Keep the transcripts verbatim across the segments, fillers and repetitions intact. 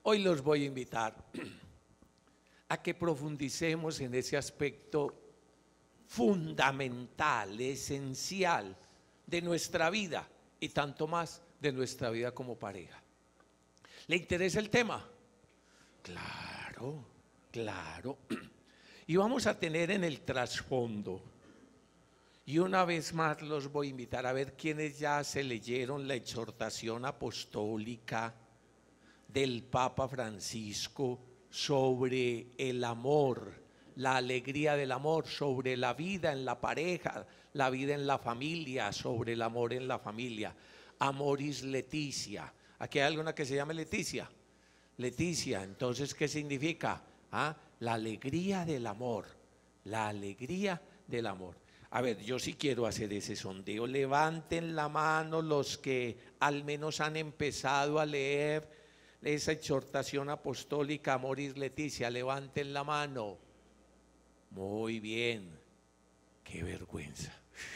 Hoy los voy a invitar a que profundicemos en ese aspecto fundamental, esencial de nuestra vida y tanto más de nuestra vida como pareja. ¿Le interesa el tema? Claro, claro. Y vamos a tener en el trasfondo, y una vez más los voy a invitar a ver quienes ya se leyeron la exhortación apostólica del Papa Francisco sobre el amor, la alegría del amor, sobre la vida en la pareja, la vida en la familia, sobre el amor en la familia. Amoris Laetitia. ¿Aquí hay alguna que se llame Leticia? Leticia, entonces, ¿qué significa? ¿Ah? La alegría del amor, la alegría del amor. A ver, yo sí quiero hacer ese sondeo. Levanten la mano los que al menos han empezado a leer esa exhortación apostólica Amoris Laetitia. Levanten la mano. Muy bien. Qué vergüenza.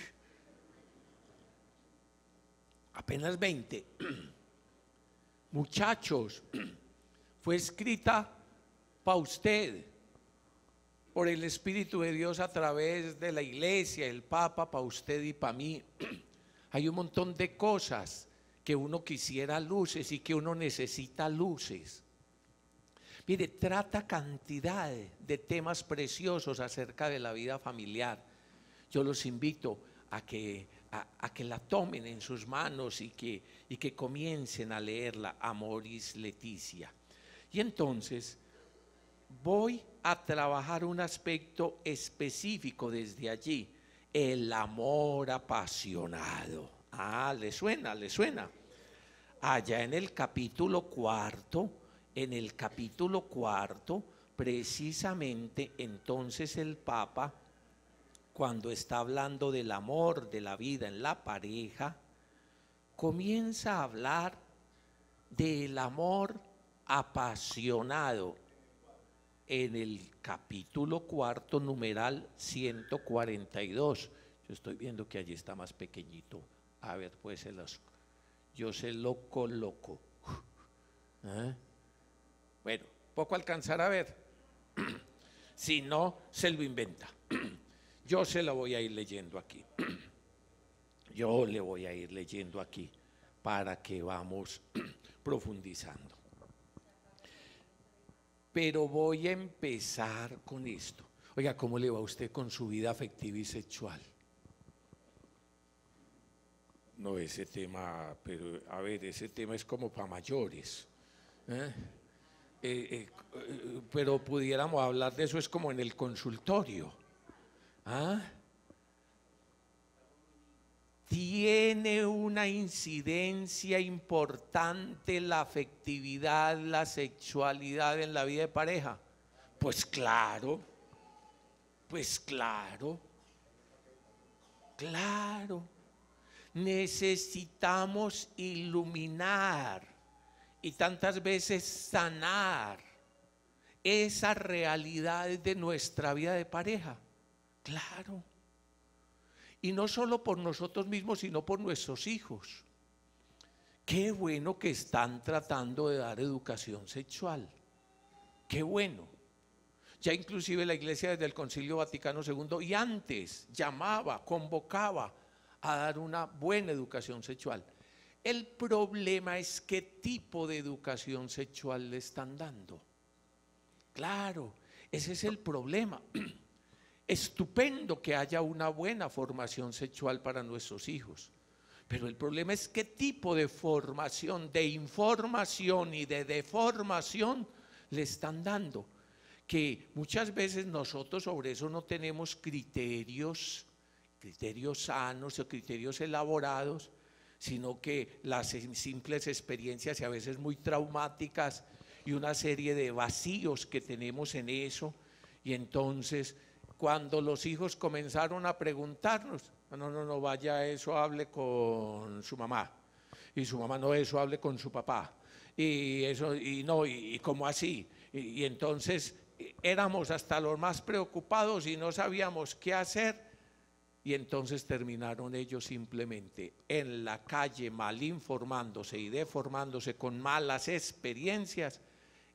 Apenas veinte. Muchachos, fue escrita para usted, por el Espíritu de Dios a través de la iglesia, el Papa, para usted y para mí. Hay un montón de cosas que uno quisiera luces y que uno necesita luces. Mire, trata cantidad de temas preciosos acerca de la vida familiar. Yo los invito a que, a, a que la tomen en sus manos y que, y que comiencen a leerla, Amoris Laetitia. Y entonces voy a trabajar un aspecto específico desde allí, el amor apasionado. Ah, ¿le suena? ¿Le suena? Allá en el capítulo cuarto, en el capítulo cuarto, precisamente entonces el Papa, cuando está hablando del amor, de la vida en la pareja, comienza a hablar del amor apasionado en el capítulo cuarto, numeral ciento cuarenta y dos. Yo estoy viendo que allí está más pequeñito. A ver, pues se los, yo se lo coloco. ¿Eh? Bueno, poco alcanzar a ver. Si no, se lo inventa. Yo se lo voy a ir leyendo aquí. Yo le voy a ir leyendo aquí para que vamos profundizando. Pero voy a empezar con esto. Oiga, ¿cómo le va a usted con su vida afectiva y sexual? No, ese tema, pero a ver, ese tema es como para mayores. ¿Eh? Eh, eh, eh, pero pudiéramos hablar de eso, es como en el consultorio. ¿Ah? ¿Tiene una incidencia importante la afectividad, la sexualidad en la vida de pareja? Pues claro, pues claro, claro. Necesitamos iluminar y tantas veces sanar esas realidades de nuestra vida de pareja. Claro. Y no solo por nosotros mismos, sino por nuestros hijos. Qué bueno que están tratando de dar educación sexual. Qué bueno. Ya inclusive la Iglesia desde el Concilio Vaticano segundo y antes llamaba, convocaba a dar una buena educación sexual. El problema es qué tipo de educación sexual le están dando. Claro, ese es el problema. Estupendo que haya una buena formación sexual para nuestros hijos, pero el problema es qué tipo de formación, de información y de deformación le están dando, que muchas veces nosotros sobre eso no tenemos criterios, criterios sanos o criterios elaborados, sino que las simples experiencias y a veces muy traumáticas y una serie de vacíos que tenemos en eso, y entonces cuando los hijos comenzaron a preguntarnos, no, no, no, vaya eso, hable con su mamá, y su mamá no, eso, hable con su papá, y eso, y no, y, y como así, y, y entonces éramos hasta los más preocupados y no sabíamos qué hacer, y entonces terminaron ellos simplemente en la calle mal informándose y deformándose con malas experiencias,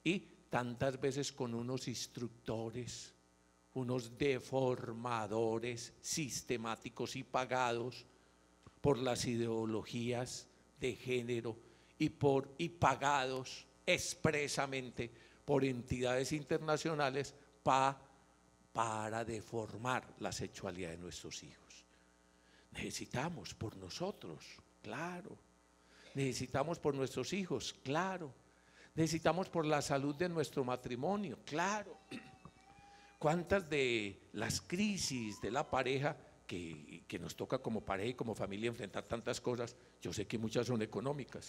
y tantas veces con unos instructores, unos deformadores sistemáticos y pagados por las ideologías de género y, por, y pagados expresamente por entidades internacionales pa, para deformar la sexualidad de nuestros hijos. Necesitamos por nosotros, claro. Necesitamos por nuestros hijos, claro. Necesitamos por la salud de nuestro matrimonio, claro. ¿Cuántas de las crisis de la pareja que, que nos toca como pareja y como familia enfrentar tantas cosas? Yo sé que muchas son económicas,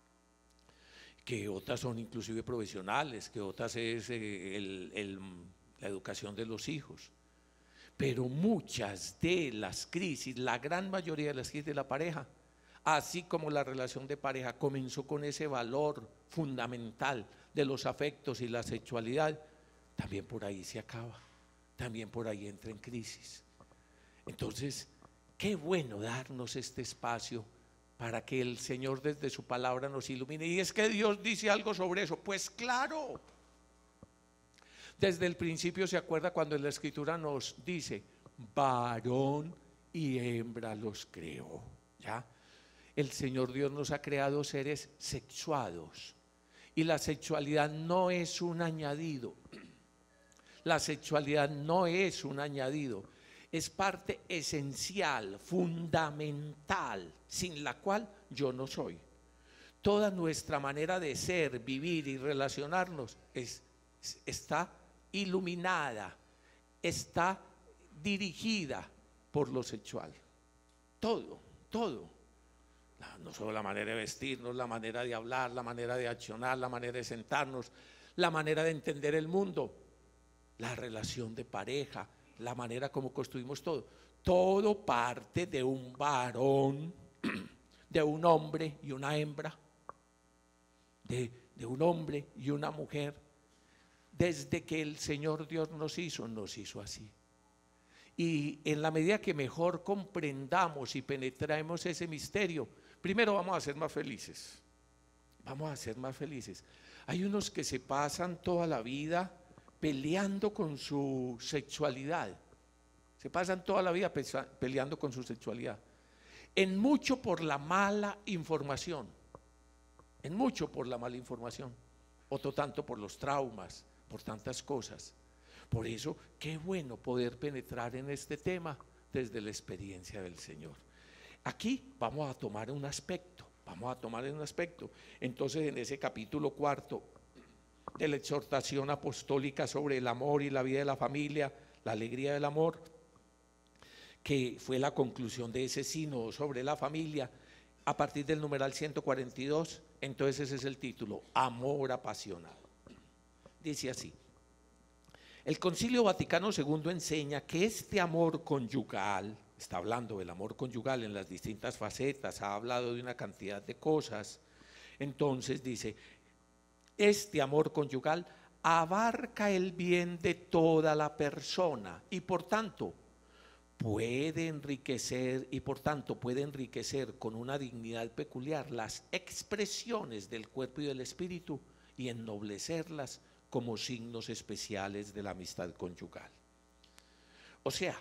que otras son inclusive profesionales, que otras es eh, el, el, la educación de los hijos. Pero muchas de las crisis, la gran mayoría de las crisis de la pareja, así como la relación de pareja comenzó con ese valor fundamental de los afectos y la sexualidad, también por ahí se acaba, también por ahí entra en crisis. Entonces, qué bueno darnos este espacio para que el Señor desde su palabra nos ilumine. Y es que Dios dice algo sobre eso, pues claro. Desde el principio se acuerda cuando en la Escritura nos dice, varón y hembra los creó, ¿ya? El Señor Dios nos ha creado seres sexuados y la sexualidad no es un añadido, la sexualidad no es un añadido, es parte esencial, fundamental, sin la cual yo no soy. Toda nuestra manera de ser, vivir y relacionarnos es, está iluminada, está dirigida por lo sexual, todo, todo. No solo la manera de vestirnos, la manera de hablar, la manera de accionar, la manera de sentarnos, la manera de entender el mundo, la relación de pareja, la manera como construimos todo. Todo parte de un varón, de un hombre y una hembra, de, de un hombre y una mujer. Desde que el Señor Dios nos hizo, nos hizo así. Y en la medida que mejor comprendamos y penetremos ese misterio, primero vamos a ser más felices, vamos a ser más felices. Hay unos que se pasan toda la vida peleando con su sexualidad, se pasan toda la vida peleando con su sexualidad, en mucho por la mala información, en mucho por la mala información, otro tanto por los traumas, por tantas cosas. Por eso, qué bueno poder penetrar en este tema desde la experiencia del Señor. Aquí vamos a tomar un aspecto, vamos a tomar un aspecto. Entonces, en ese capítulo cuarto de la exhortación apostólica sobre el amor y la vida de la familia, la alegría del amor, que fue la conclusión de ese sínodo sobre la familia, a partir del numeral ciento cuarenta y dos, entonces ese es el título, Amor apasionado. Dice así: el Concilio Vaticano segundo enseña que este amor conyugal, está hablando del amor conyugal en las distintas facetas, ha hablado de una cantidad de cosas, entonces dice, este amor conyugal abarca el bien de toda la persona y por tanto puede enriquecer y por tanto puede enriquecer con una dignidad peculiar las expresiones del cuerpo y del espíritu y ennoblecerlas como signos especiales de la amistad conyugal. O sea,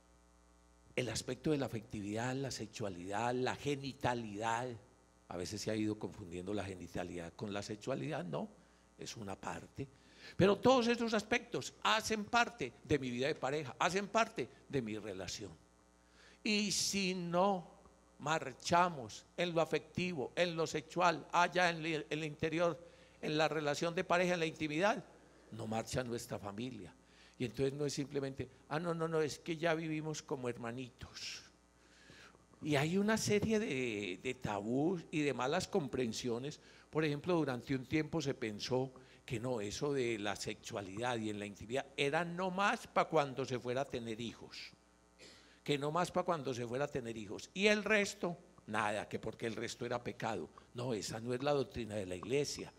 el aspecto de la afectividad, la sexualidad, la genitalidad, a veces se ha ido confundiendo la genitalidad con la sexualidad, no, es una parte, pero todos esos aspectos hacen parte de mi vida de pareja, hacen parte de mi relación. Y si no marchamos en lo afectivo, en lo sexual, allá en el interior, en la relación de pareja, en la intimidad, no marcha nuestra familia. Y entonces no es simplemente, ah, no, no, no, es que ya vivimos como hermanitos. Y hay una serie de, de tabús y de malas comprensiones. Por ejemplo, durante un tiempo se pensó que no, eso de la sexualidad y en la intimidad era no más para cuando se fuera a tener hijos, que no más para cuando se fuera a tener hijos. Y el resto, nada, que porque el resto era pecado. No, esa no es la doctrina de la iglesia.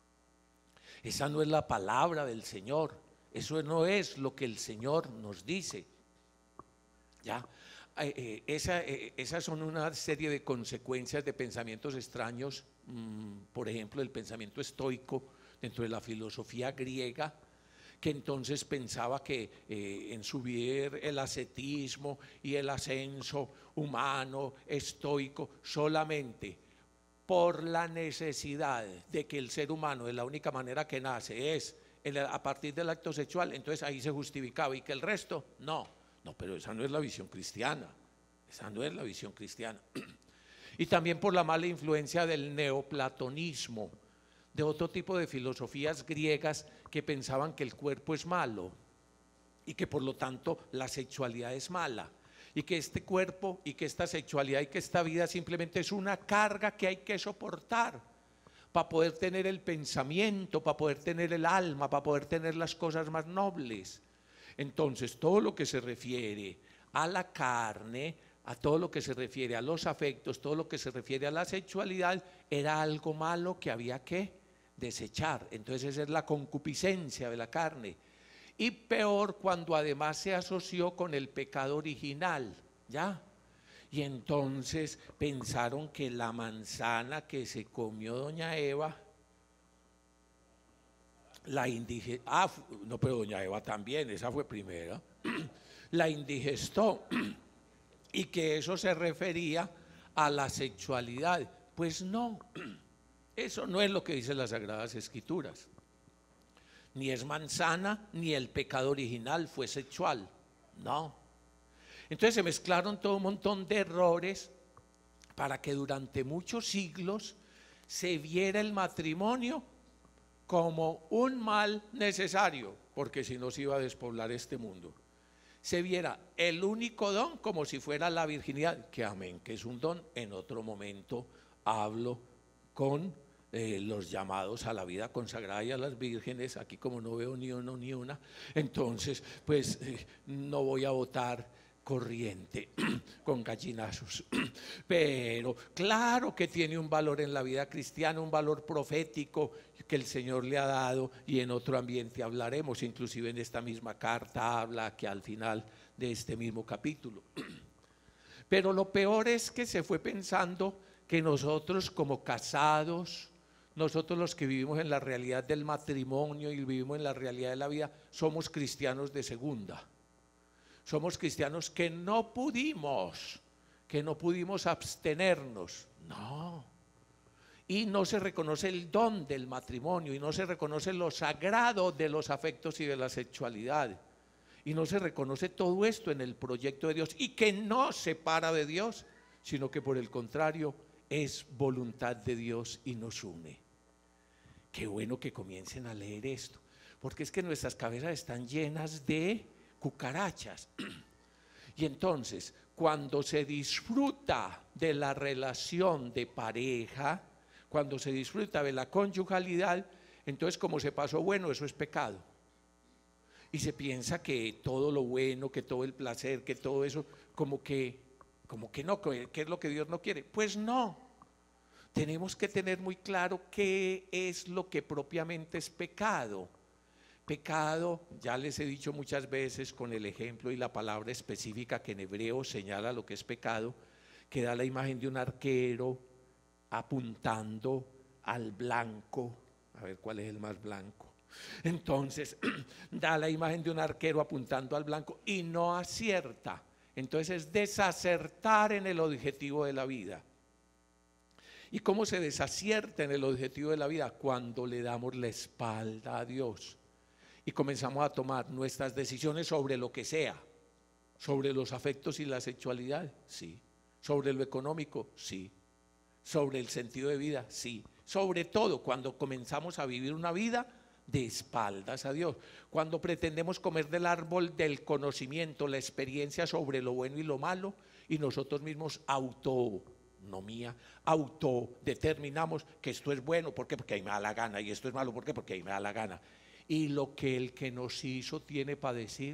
Esa no es la palabra del Señor, eso no es lo que el Señor nos dice. ¿Ya? Eh, eh, esa, eh, esas son una serie de consecuencias de pensamientos extraños, mmm, por ejemplo el pensamiento estoico, dentro de la filosofía griega, que entonces pensaba que eh, en subir el ascetismo y el ascenso humano, estoico, solamente por la necesidad de que el ser humano de la única manera que nace es el, a partir del acto sexual, entonces ahí se justificaba, y que el resto, no, no, pero esa no es la visión cristiana, esa no es la visión cristiana. Y también por la mala influencia del neoplatonismo, de otro tipo de filosofías griegas que pensaban que el cuerpo es malo y que por lo tanto la sexualidad es mala, y que este cuerpo y que esta sexualidad y que esta vida simplemente es una carga que hay que soportar para poder tener el pensamiento, para poder tener el alma, para poder tener las cosas más nobles. Entonces, todo lo que se refiere a la carne, a todo lo que se refiere a los afectos, todo lo que se refiere a la sexualidad, era algo malo que había que desechar. Entonces esa es la concupiscencia de la carne. Y peor cuando además se asoció con el pecado original, ¿ya? Y entonces pensaron que la manzana que se comió doña Eva, la indigestó, ah, no, pero doña Eva también, esa fue primera, la indigestó, y que eso se refería a la sexualidad. Pues no, eso no es lo que dicen las Sagradas Escrituras. Ni es manzana, ni el pecado original fue sexual, no. Entonces se mezclaron todo un montón de errores para que durante muchos siglos se viera el matrimonio como un mal necesario, porque si no se iba a despoblar este mundo. Se viera el único don como si fuera la virginidad, que amén, que es un don. En otro momento hablo con eh, los llamados a la vida consagrada y a las vírgenes. Aquí como no veo ni uno ni una, entonces pues eh, no voy a votar corriente con gallinazos, pero claro que tiene un valor en la vida cristiana, un valor profético que el Señor le ha dado, y en otro ambiente hablaremos, inclusive en esta misma carta habla que al final de este mismo capítulo. Pero lo peor es que se fue pensando que nosotros como casados, nosotros los que vivimos en la realidad del matrimonio y vivimos en la realidad de la vida, somos cristianos de segunda. Somos cristianos que no pudimos, que no pudimos abstenernos, no. Y no se reconoce el don del matrimonio, y no se reconoce lo sagrado de los afectos y de la sexualidad, y no se reconoce todo esto en el proyecto de Dios, y que no separa de Dios, sino que por el contrario es voluntad de Dios y nos une. Qué bueno que comiencen a leer esto, porque es que nuestras cabezas están llenas de cucarachas. Y entonces, cuando se disfruta de la relación de pareja, cuando se disfruta de la conyugalidad, entonces como se pasó bueno, eso es pecado. Y se piensa que todo lo bueno, que todo el placer, que todo eso, como que, como que no, que es lo que Dios no quiere. Pues no, tenemos que tener muy claro qué es lo que propiamente es pecado. Pecado, ya les he dicho muchas veces con el ejemplo y la palabra específica que en hebreo señala lo que es pecado, que da la imagen de un arquero apuntando al blanco, a ver cuál es el más blanco. Entonces, da la imagen de un arquero apuntando al blanco y no acierta. Entonces es desacertar en el objetivo de la vida. ¿Y cómo se desacierta en el objetivo de la vida? Cuando le damos la espalda a Dios y comenzamos a tomar nuestras decisiones sobre lo que sea, sobre los afectos y la sexualidad, sí, sobre lo económico, sí, sobre el sentido de vida, sí, sobre todo cuando comenzamos a vivir una vida de espaldas a Dios, cuando pretendemos comer del árbol del conocimiento, la experiencia sobre lo bueno y lo malo, y nosotros mismos autonomía, autodeterminamos que esto es bueno, ¿por qué? Porque ahí me da la gana, y esto es malo, ¿por qué? Porque ahí me da la gana. Y lo que el que nos hizo tiene para decir,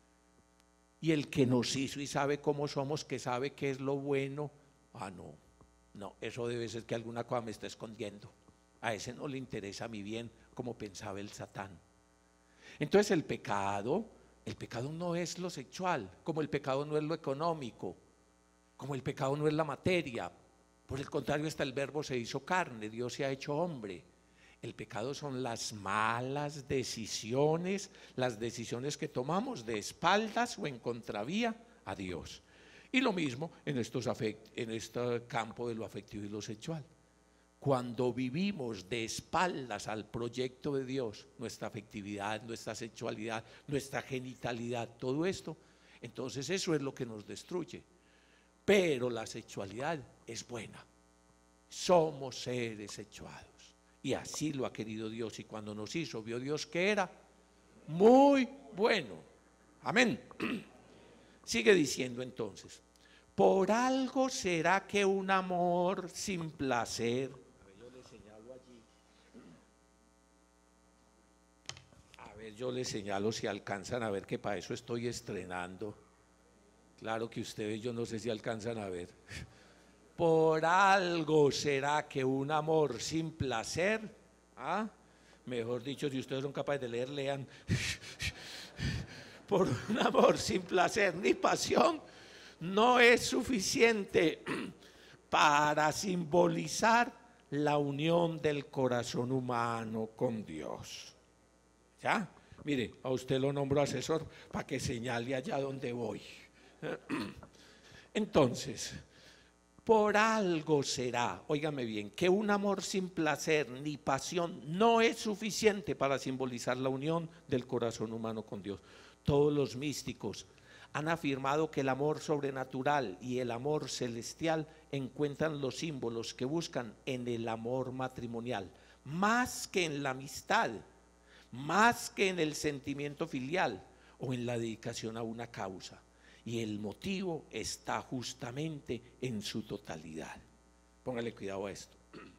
y el que nos hizo y sabe cómo somos, que sabe qué es lo bueno, ah no, no, eso debe ser que alguna cosa me está escondiendo, a ese no le interesa mi bien, como pensaba el Satán. Entonces el pecado, el pecado no es lo sexual, como el pecado no es lo económico, como el pecado no es la materia, por el contrario está el verbo se hizo carne, Dios se ha hecho hombre. El pecado son las malas decisiones, las decisiones que tomamos de espaldas o en contravía a Dios. Y lo mismo en, estos afect- en este campo de lo afectivo y lo sexual. Cuando vivimos de espaldas al proyecto de Dios, nuestra afectividad, nuestra sexualidad, nuestra genitalidad, todo esto, entonces eso es lo que nos destruye. Pero la sexualidad es buena. Somos seres sexuados. Y así lo ha querido Dios. Y cuando nos hizo, vio Dios que era muy bueno. Amén. Sigue diciendo entonces, por algo será que un amor sin placer. A ver, yo le señalo allí. A ver, yo le señalo si alcanzan a ver, que para eso estoy estrenando. Claro que ustedes, yo no sé si alcanzan a ver. Por algo será que un amor sin placer, ¿ah? Mejor dicho, si ustedes son capaces de leer, lean. Por un amor sin placer ni pasión, no es suficiente para simbolizar la unión del corazón humano con Dios. ¿Ya? Mire, a usted lo nombro asesor para que señale allá donde voy. Entonces, por algo será, óigame bien, que un amor sin placer ni pasión no es suficiente para simbolizar la unión del corazón humano con Dios. Todos los místicos han afirmado que el amor sobrenatural y el amor celestial encuentran los símbolos que buscan en el amor matrimonial, más que en la amistad, más que en el sentimiento filial o en la dedicación a una causa. Y el motivo está justamente en su totalidad. Póngale cuidado a esto.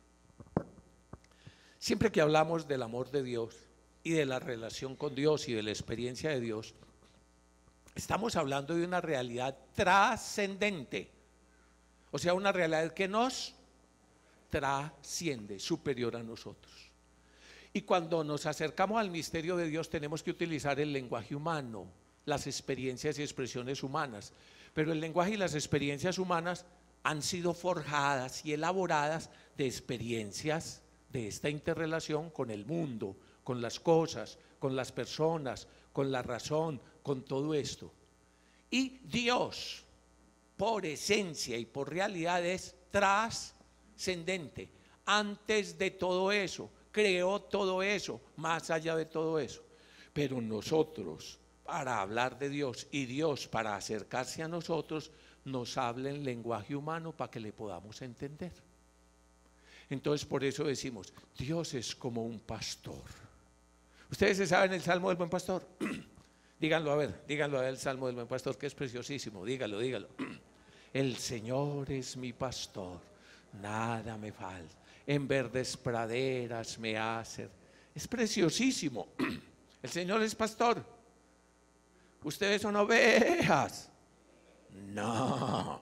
Siempre que hablamos del amor de Dios y de la relación con Dios y de la experiencia de Dios, estamos hablando de una realidad trascendente. O sea, una realidad que nos trasciende, superior a nosotros. Y cuando nos acercamos al misterio de Dios tenemos que utilizar el lenguaje humano, las experiencias y expresiones humanas, pero el lenguaje y las experiencias humanas han sido forjadas y elaboradas de experiencias de esta interrelación con el mundo, con las cosas, con las personas, con la razón, con todo esto. Y Dios, por esencia y por realidad, es trascendente. Antes de todo eso, creó todo eso, más allá de todo eso. Pero nosotros, para hablar de Dios y Dios para acercarse a nosotros, nos habla en lenguaje humano para que le podamos entender. Entonces por eso decimos, Dios es como un pastor. ¿Ustedes se saben el Salmo del Buen Pastor? Díganlo a ver, díganlo a ver el Salmo del Buen Pastor, que es preciosísimo, dígalo, dígalo. El Señor es mi pastor, nada me falta, en verdes praderas me hace. Es preciosísimo. El Señor es pastor. ¿Ustedes son ovejas? No.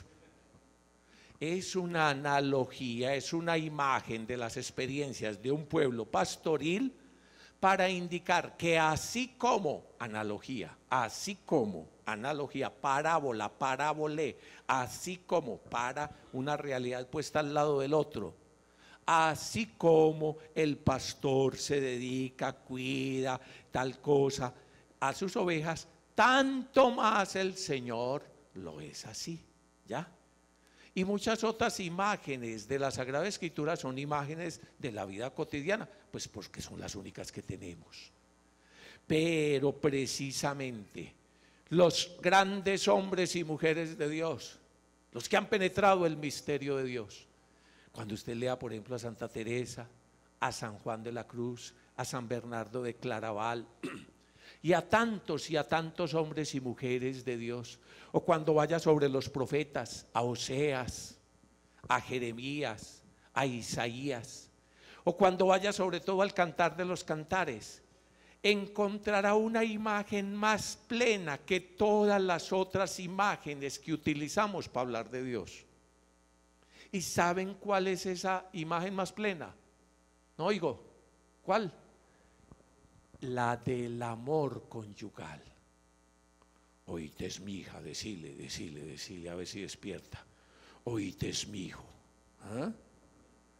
Es una analogía, es una imagen de las experiencias de un pueblo pastoril para indicar que así como, analogía, así como, analogía, parábola, parábole, así como, para una realidad puesta al lado del otro, así como el pastor se dedica, cuida, tal cosa, a sus ovejas, tanto más el Señor lo es así, ¿ya? Y muchas otras imágenes de la Sagrada Escritura son imágenes de la vida cotidiana, pues porque son las únicas que tenemos. Pero precisamente los grandes hombres y mujeres de Dios, los que han penetrado el misterio de Dios, cuando usted lea por ejemplo a Santa Teresa, a San Juan de la Cruz, a San Bernardo de Claraval, y a tantos y a tantos hombres y mujeres de Dios, o cuando vaya sobre los profetas, a Oseas, a Jeremías, a Isaías, o cuando vaya sobre todo al Cantar de los Cantares, encontrará una imagen más plena que todas las otras imágenes que utilizamos para hablar de Dios. ¿Y saben cuál es esa imagen más plena? No oigo, ¿cuál? La del amor conyugal. Oíste es mi hija, decile, decile, decile, a ver si despierta. Oíste es mi hijo. ¿Ah?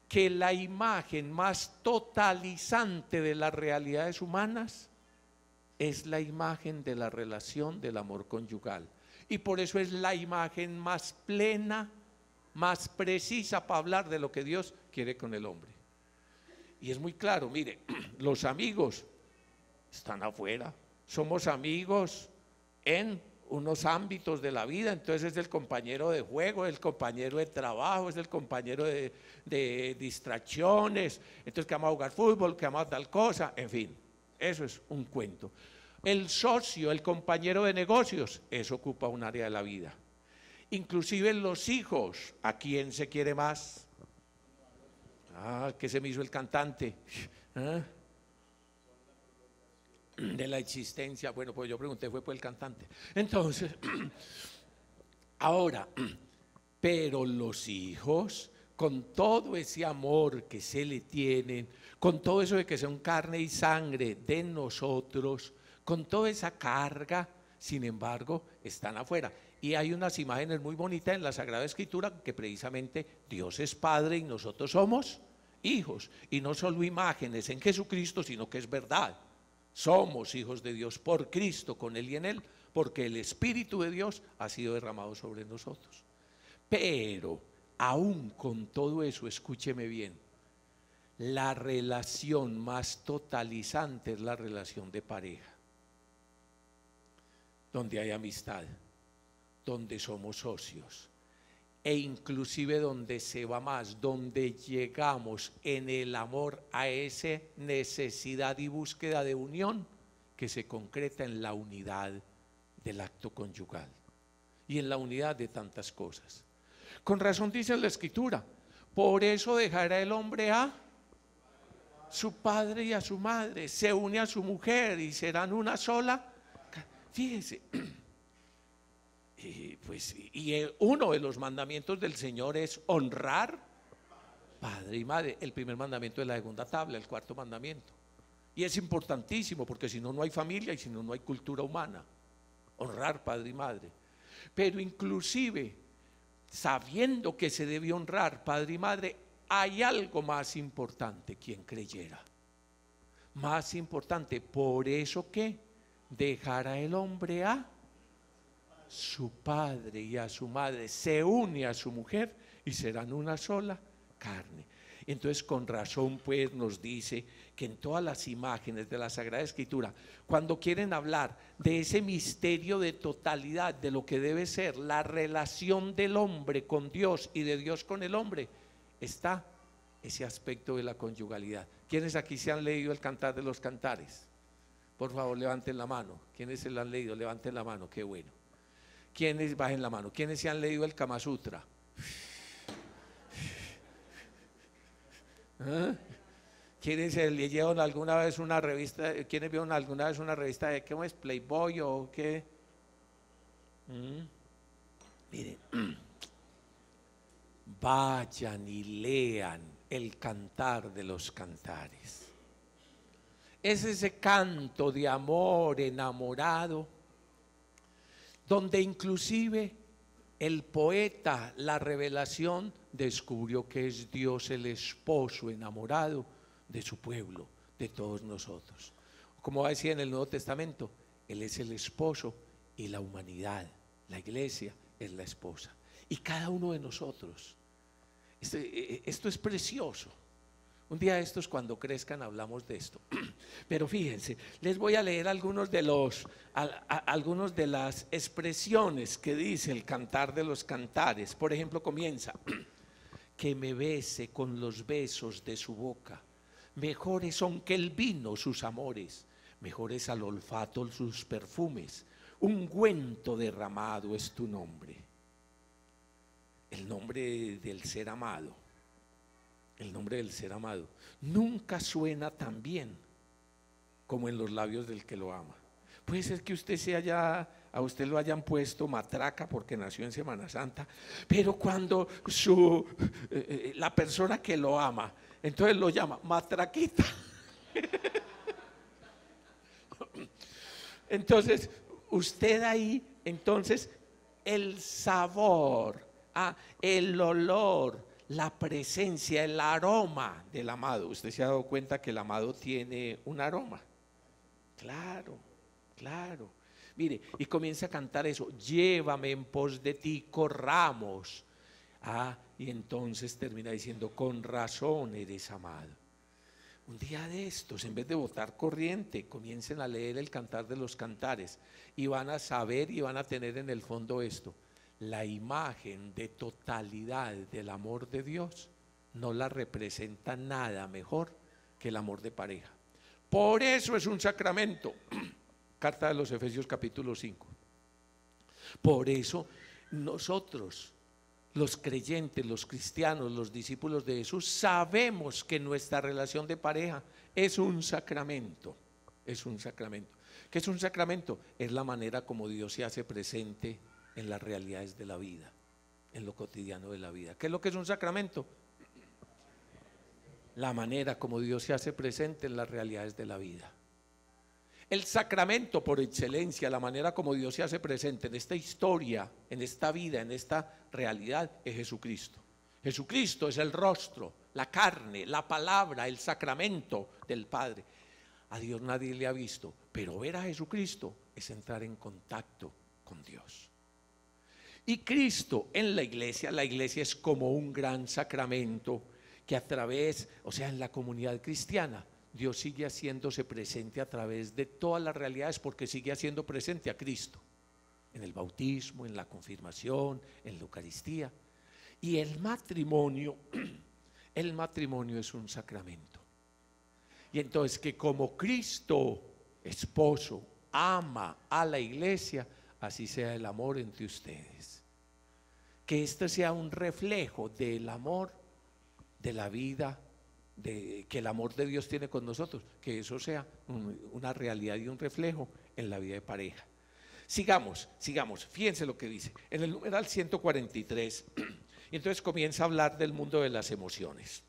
que la imagen más totalizante de las realidades humanas es la imagen de la relación del amor conyugal. Y por eso es la imagen más plena, más precisa para hablar de lo que Dios quiere con el hombre. Y es muy claro, mire, los amigos están afuera, somos amigos en unos ámbitos de la vida, entonces es el compañero de juego, el compañero de trabajo, es el compañero de, de distracciones, entonces que vamos a jugar fútbol, que vamos a tal cosa, en fin, eso es un cuento. El socio, el compañero de negocios, eso ocupa un área de la vida. Inclusive los hijos, ¿a quién se quiere más? Ah, ¿qué se me hizo el cantante? ¿Ah? De la existencia. Bueno, pues yo pregunté, fue por el cantante. Entonces, ahora, pero los hijos, con todo ese amor que se le tienen, con todo eso de que son carne y sangre de nosotros, con toda esa carga, sin embargo, están afuera. Y hay unas imágenes muy bonitas en la Sagrada Escritura que precisamente Dios es Padre y nosotros somos hijos. Y no solo imágenes en Jesucristo, sino que es verdad. Somos hijos de Dios por Cristo, con Él y en Él, porque el Espíritu de Dios ha sido derramado sobre nosotros. Pero, aún con todo eso, escúcheme bien, la relación más totalizante es la relación de pareja, donde hay amistad, donde somos socios, e inclusive donde se va más, donde llegamos en el amor a esa necesidad y búsqueda de unión que se concreta en la unidad del acto conyugal y en la unidad de tantas cosas. Con razón dice la Escritura, por eso dejará el hombre a su padre y a su madre, se une a su mujer y serán una sola. Fíjense, y, pues, y uno de los mandamientos del Señor es honrar padre y madre. El primer mandamiento de la segunda tabla, el cuarto mandamiento. Y es importantísimo porque si no, no hay familia y si no, no hay cultura humana. Honrar padre y madre. Pero inclusive, sabiendo que se debe honrar padre y madre, hay algo más importante, quien creyera. Más importante, por eso que dejará el hombre a su padre y a su madre, se une a su mujer y serán una sola carne. Entonces, con razón pues nos dice que en todas las imágenes de la Sagrada Escritura, cuando quieren hablar de ese misterio de totalidad, de lo que debe ser la relación del hombre con Dios y de Dios con el hombre, está ese aspecto de la conyugalidad. ¿Quiénes aquí se han leído el Cantar de los Cantares? Por favor, levanten la mano. ¿Quiénes se lo han leído? Levanten la mano, qué bueno. ¿Quiénes, bajen la mano? ¿Quiénes se han leído el Kama Sutra? ¿Ah? ¿Quiénes se leyeron alguna vez una revista? ¿Quiénes vieron alguna vez una revista de qué es Playboy o qué? ¿Mm? Miren, vayan y lean el Cantar de los Cantares. Es ese canto de amor enamorado, donde inclusive el poeta, la revelación, descubrió que es Dios el esposo enamorado de su pueblo, de todos nosotros. Como va a decir en el Nuevo Testamento, Él es el esposo y la humanidad, la iglesia es la esposa. Y cada uno de nosotros, esto, esto es precioso. Un día de estos, cuando crezcan, hablamos de esto. Pero fíjense, les voy a leer algunos de los, a, a, algunos de las expresiones que dice el Cantar de los Cantares. Por ejemplo, comienza: que me bese con los besos de su boca, mejores son que el vino sus amores, mejores al olfato sus perfumes, ungüento derramado es tu nombre. El nombre del ser amado. El nombre del ser amado nunca suena tan bien como en los labios del que lo ama. Puede ser que usted se haya, a usted lo hayan puesto matraca porque nació en Semana Santa, pero cuando su, eh, la persona que lo ama, entonces lo llama matraquita. Entonces, usted ahí, entonces, el sabor, ah, el olor, la presencia, el aroma del amado. ¿Usted se ha dado cuenta que el amado tiene un aroma? Claro, claro. Mire, y comienza a cantar eso: llévame en pos de ti, corramos. Ah, y entonces termina diciendo: con razón eres amado. Un día de estos, en vez de botar corriente, comiencen a leer el Cantar de los Cantares y van a saber y van a tener en el fondo esto: la imagen de totalidad del amor de Dios no la representa nada mejor que el amor de pareja. Por eso es un sacramento. Carta de los Efesios capítulo cinco. Por eso nosotros, los creyentes, los cristianos, los discípulos de Jesús, sabemos que nuestra relación de pareja es un sacramento. Es un sacramento. ¿Qué es un sacramento? Es la manera como Dios se hace presente en las realidades de la vida, en lo cotidiano de la vida. ¿Qué es lo que es un sacramento? La manera como Dios se hace presente en las realidades de la vida. El sacramento por excelencia, la manera como Dios se hace presente en esta historia, en esta vida, en esta realidad, es Jesucristo. Jesucristo es el rostro, la carne, la palabra, el sacramento del Padre. A Dios nadie le ha visto, pero ver a Jesucristo es entrar en contacto con Dios. Y Cristo en la iglesia, la iglesia es como un gran sacramento que a través, o sea, en la comunidad cristiana, Dios sigue haciéndose presente a través de todas las realidades, porque sigue haciendo presente a Cristo en el bautismo, en la confirmación, en la Eucaristía. Y el matrimonio, el matrimonio es un sacramento. Y entonces, que como Cristo, esposo, ama a la iglesia, así sea el amor entre ustedes. Que esto sea un reflejo del amor, de la vida, de, que el amor de Dios tiene con nosotros, que eso sea un, una realidad y un reflejo en la vida de pareja. Sigamos, sigamos, fíjense lo que dice en el numeral ciento cuarenta y tres. Y entonces comienza a hablar del mundo de las emociones,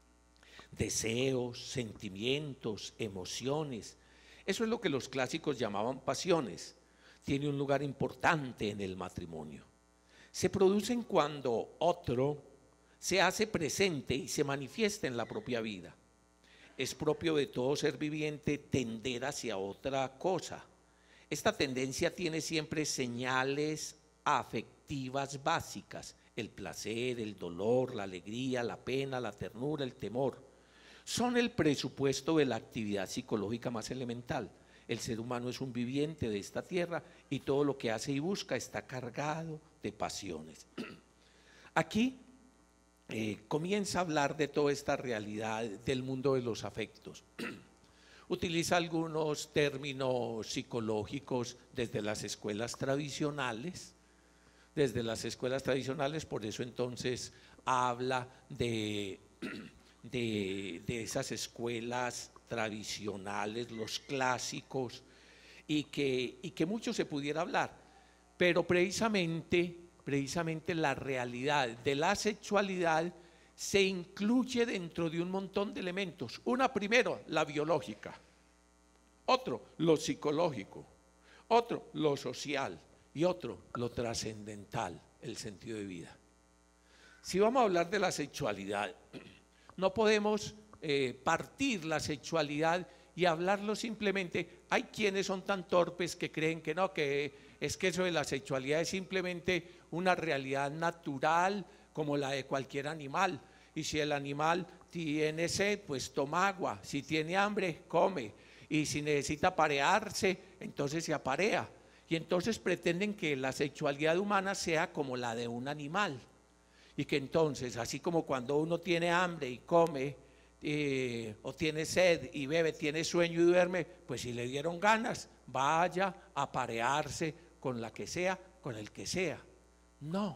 deseos, sentimientos, emociones. Eso es lo que los clásicos llamaban pasiones. Tiene un lugar importante en el matrimonio. Se producen cuando otro se hace presente y se manifiesta en la propia vida. Es propio de todo ser viviente tender hacia otra cosa. Esta tendencia tiene siempre señales afectivas básicas: el placer, el dolor, la alegría, la pena, la ternura, el temor. Son el presupuesto de la actividad psicológica más elemental. El ser humano es un viviente de esta tierra y todo lo que hace y busca está cargado de pasiones. Aquí eh, comienza a hablar de toda esta realidad del mundo de los afectos. Utiliza algunos términos psicológicos desde las escuelas tradicionales, desde las escuelas tradicionales, por eso entonces habla de, de, de esas escuelas tradicionales, los clásicos, y que, y que mucho se pudiera hablar, pero precisamente, precisamente la realidad de la sexualidad se incluye dentro de un montón de elementos. Una, primero, la biológica; otro, lo psicológico; otro, lo social; y otro, lo trascendental, el sentido de vida. Si vamos a hablar de la sexualidad, no podemos eh, partir la sexualidad y hablarlo simplemente. Hay quienes son tan torpes que creen que no, que es que eso de la sexualidad es simplemente una realidad natural como la de cualquier animal, y si el animal tiene sed, pues toma agua; si tiene hambre, come; y si necesita aparearse, entonces se aparea. Y entonces pretenden que la sexualidad humana sea como la de un animal, y que entonces, así como cuando uno tiene hambre y come, eh, o tiene sed y bebe, tiene sueño y duerme, pues si le dieron ganas, vaya a aparearse con la que sea, con el que sea. No,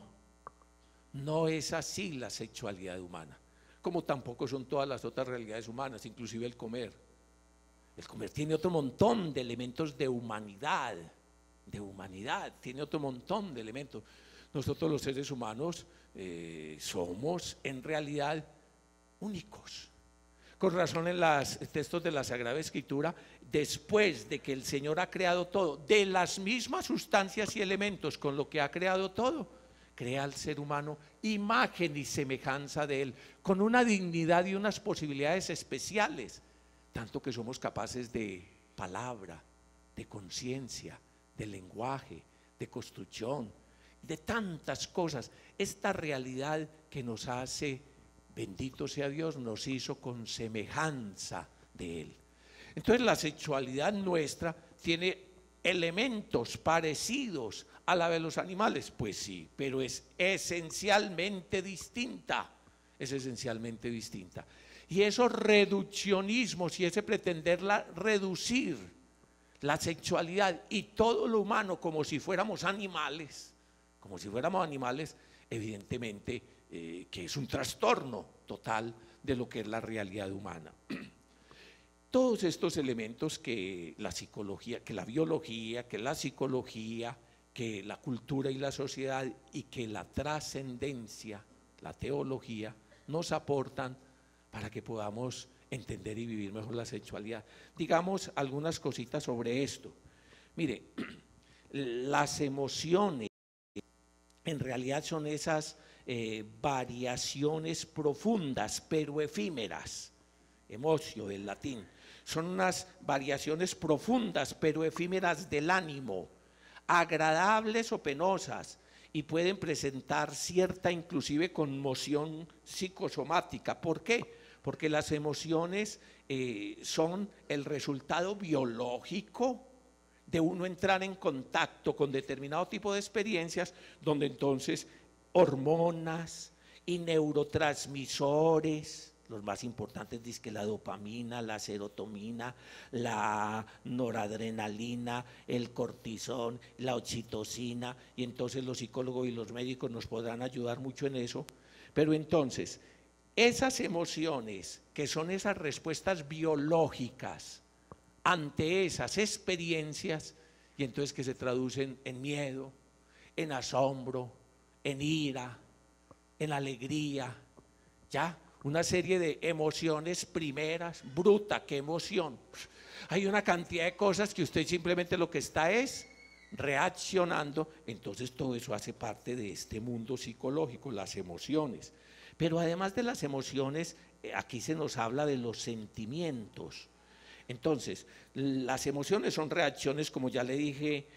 no es así la sexualidad humana, como tampoco son todas las otras realidades humanas, inclusive el comer. El comer tiene otro montón de elementos de humanidad, de humanidad, tiene otro montón de elementos. Nosotros los seres humanos eh, somos en realidad únicos. Con razón, en los textos de la Sagrada Escritura, después de que el Señor ha creado todo, de las mismas sustancias y elementos con lo que ha creado todo, crea al ser humano imagen y semejanza de Él, con una dignidad y unas posibilidades especiales, tanto que somos capaces de palabra, de conciencia, de lenguaje, de construcción, de tantas cosas. Esta realidad que nos hace, bendito sea Dios, nos hizo con semejanza de Él. Entonces la sexualidad nuestra tiene elementos parecidos a la de los animales, pues sí, pero es esencialmente distinta, es esencialmente distinta. Y esos reduccionismos y ese pretenderla reducir la sexualidad y todo lo humano como si fuéramos animales, como si fuéramos animales, evidentemente eh, que es un trastorno total de lo que es la realidad humana. Todos estos elementos que la psicología, que la biología, que la psicología, que la cultura y la sociedad y que la trascendencia, la teología, nos aportan para que podamos entender y vivir mejor la sexualidad. Digamos algunas cositas sobre esto. Mire, las emociones en realidad son esas eh, variaciones profundas pero efímeras, emotio del latín. Son unas variaciones profundas pero efímeras del ánimo, agradables o penosas, y pueden presentar cierta inclusive conmoción psicosomática. ¿Por qué? Porque las emociones eh, son el resultado biológico de uno entrar en contacto con determinado tipo de experiencias, donde entonces hormonas y neurotransmisores, los más importantes dicen la dopamina, la serotonina, la noradrenalina, el cortisol, la oxitocina, y entonces los psicólogos y los médicos nos podrán ayudar mucho en eso. Pero entonces, esas emociones que son esas respuestas biológicas ante esas experiencias, y entonces que se traducen en miedo, en asombro, en ira, en alegría, ¿ya? Una serie de emociones primeras, bruta, qué emoción. Hay una cantidad de cosas que usted simplemente lo que está es reaccionando, entonces todo eso hace parte de este mundo psicológico, las emociones. Pero además de las emociones, aquí se nos habla de los sentimientos. Entonces, las emociones son reacciones, como ya le dije,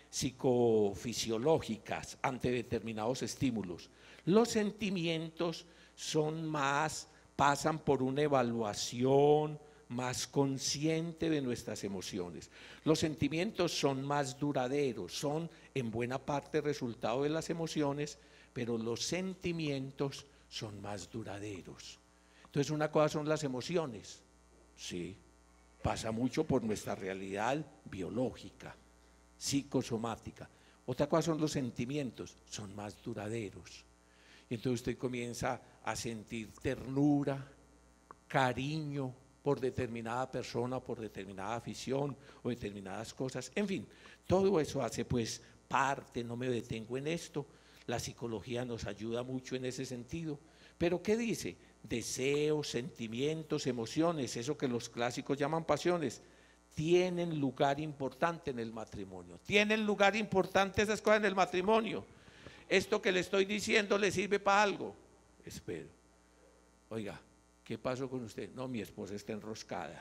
psicofisiológicas ante determinados estímulos. Los sentimientos son más, pasan por una evaluación más consciente de nuestras emociones. Los sentimientos son más duraderos, son en buena parte resultado de las emociones, pero los sentimientos son más duraderos. Entonces, una cosa son las emociones, sí, pasa mucho por nuestra realidad biológica, psicosomática. Otra cosa son los sentimientos, son más duraderos. Y entonces usted comienza a sentir ternura, cariño por determinada persona, por determinada afición o determinadas cosas. En fin, todo eso hace pues parte, no me detengo en esto, la psicología nos ayuda mucho en ese sentido. Pero ¿qué dice? Deseos, sentimientos, emociones, eso que los clásicos llaman pasiones, tienen lugar importante en el matrimonio. Tienen lugar importante esas cosas en el matrimonio. Esto que le estoy diciendo le sirve para algo. Espero. Oiga, ¿qué pasó con usted? No, mi esposa está enroscada.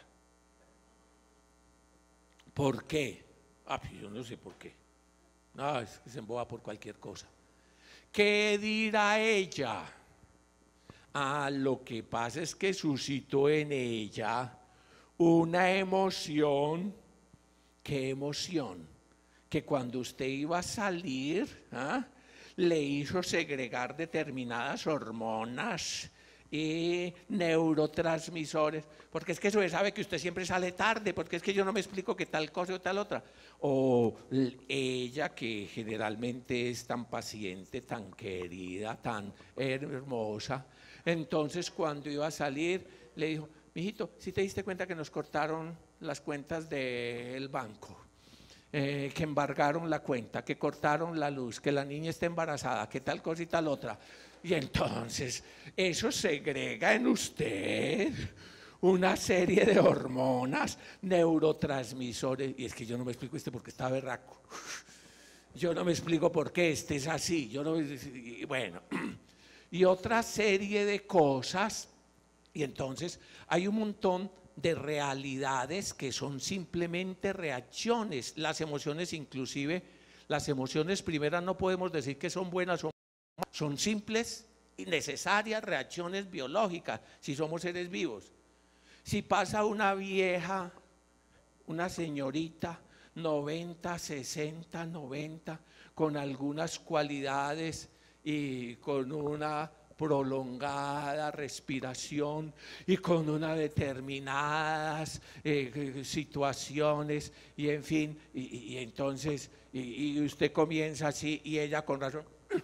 ¿Por qué? Ah, pues yo no sé por qué. No, es que se emboba por cualquier cosa. ¿Qué dirá ella? Ah, lo que pasa es que suscitó en ella una emoción. ¿Qué emoción? Que cuando usted iba a salir, ¿ah?, le hizo segregar determinadas hormonas y neurotransmisores, porque es que eso sabe que usted siempre sale tarde, porque es que yo no me explico que tal cosa o tal otra. O ella, que generalmente es tan paciente, tan querida, tan hermosa, entonces cuando iba a salir le dijo: mijito, ¿sí te diste cuenta que nos cortaron las cuentas del banco? Eh, que embargaron la cuenta, que cortaron la luz, que la niña está embarazada, que tal cosa y tal otra. Y entonces eso segrega en usted una serie de hormonas, neurotransmisores, y es que yo no me explico este porque está berraco. yo no me explico por qué este es así, yo no, bueno, y otra serie de cosas, y entonces hay un montón de realidades que son simplemente reacciones, las emociones inclusive, las emociones primeras no podemos decir que son buenas o malas, son simples y necesarias reacciones biológicas si somos seres vivos. Si pasa una vieja, una señorita, noventa, sesenta, noventa, con algunas cualidades y con una prolongada respiración y con unas determinadas eh, situaciones y en fin, y, y entonces, y, y usted comienza así y ella con razón.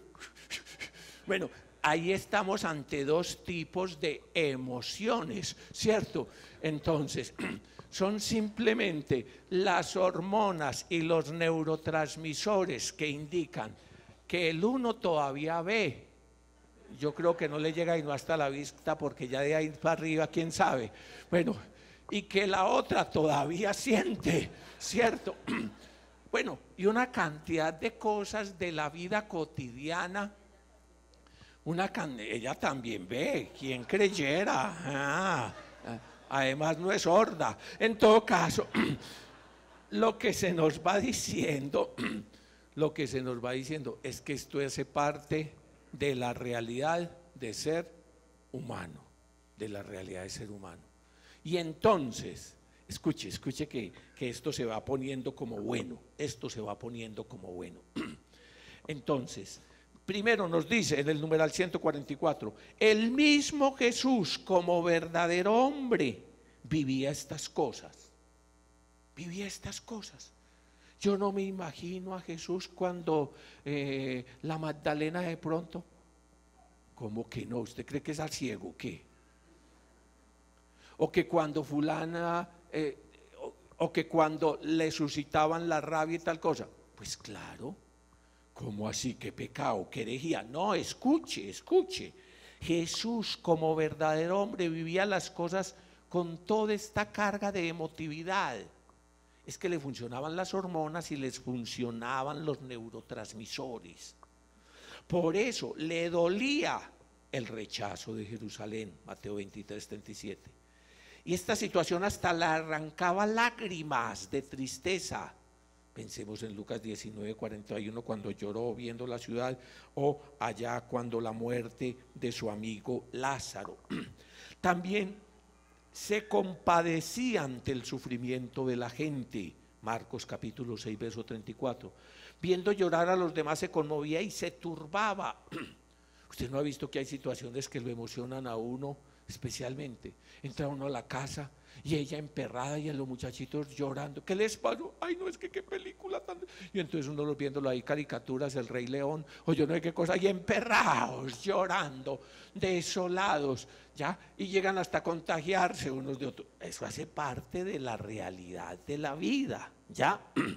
Bueno, ahí estamos ante dos tipos de emociones, ¿cierto? Entonces, son simplemente las hormonas y los neurotransmisores que indican que el uno todavía ve. Yo creo que no le llega y no hasta la vista, porque ya de ahí para arriba, quién sabe. Bueno, y que la otra todavía siente, ¿cierto? Bueno, y una cantidad de cosas de la vida cotidiana. Una can ella también ve, quien creyera. Ah, además no es sorda. En todo caso, lo que se nos va diciendo, lo que se nos va diciendo es que esto hace parte de la realidad de ser humano, de la realidad de ser humano. Y entonces, escuche, escuche que, que esto se va poniendo como bueno, esto se va poniendo como bueno. Entonces, primero nos dice en el numeral ciento cuarenta y cuatro, el mismo Jesús como verdadero hombre vivía estas cosas, vivía estas cosas. Yo no me imagino a Jesús cuando eh, la Magdalena de pronto, ¿cómo que no? ¿Usted cree que es al ciego o qué? O que cuando fulana, eh, o, o que cuando le suscitaban la rabia y tal cosa. Pues claro, ¿cómo así? ¿Qué pecado? ¿Qué herejía? No, escuche, escuche. Jesús como verdadero hombre vivía las cosas con toda esta carga de emotividad. Es que le funcionaban las hormonas y les funcionaban los neurotransmisores. Por eso le dolía el rechazo de Jerusalén, Mateo veintitrés, treinta y siete. Y esta situación hasta le arrancaba lágrimas de tristeza. Pensemos en Lucas diecinueve, cuarenta y uno, cuando lloró viendo la ciudad, o allá cuando la muerte de su amigo Lázaro. También se compadecía ante el sufrimiento de la gente, Marcos capítulo seis, verso treinta y cuatro. Viendo llorar a los demás se conmovía y se turbaba. Usted no ha visto que hay situaciones que lo emocionan a uno especialmente. Entra uno a la casa y ella emperrada y a los muchachitos llorando. ¿Qué les pasó? Ay, no, es que qué película tan... Y entonces uno los viéndolo ahí, caricaturas, El Rey León, o yo no sé qué cosa, y emperrados, llorando, desolados, ¿ya? Y llegan hasta a contagiarse unos de otros. Eso hace parte de la realidad de la vida, ¿ya?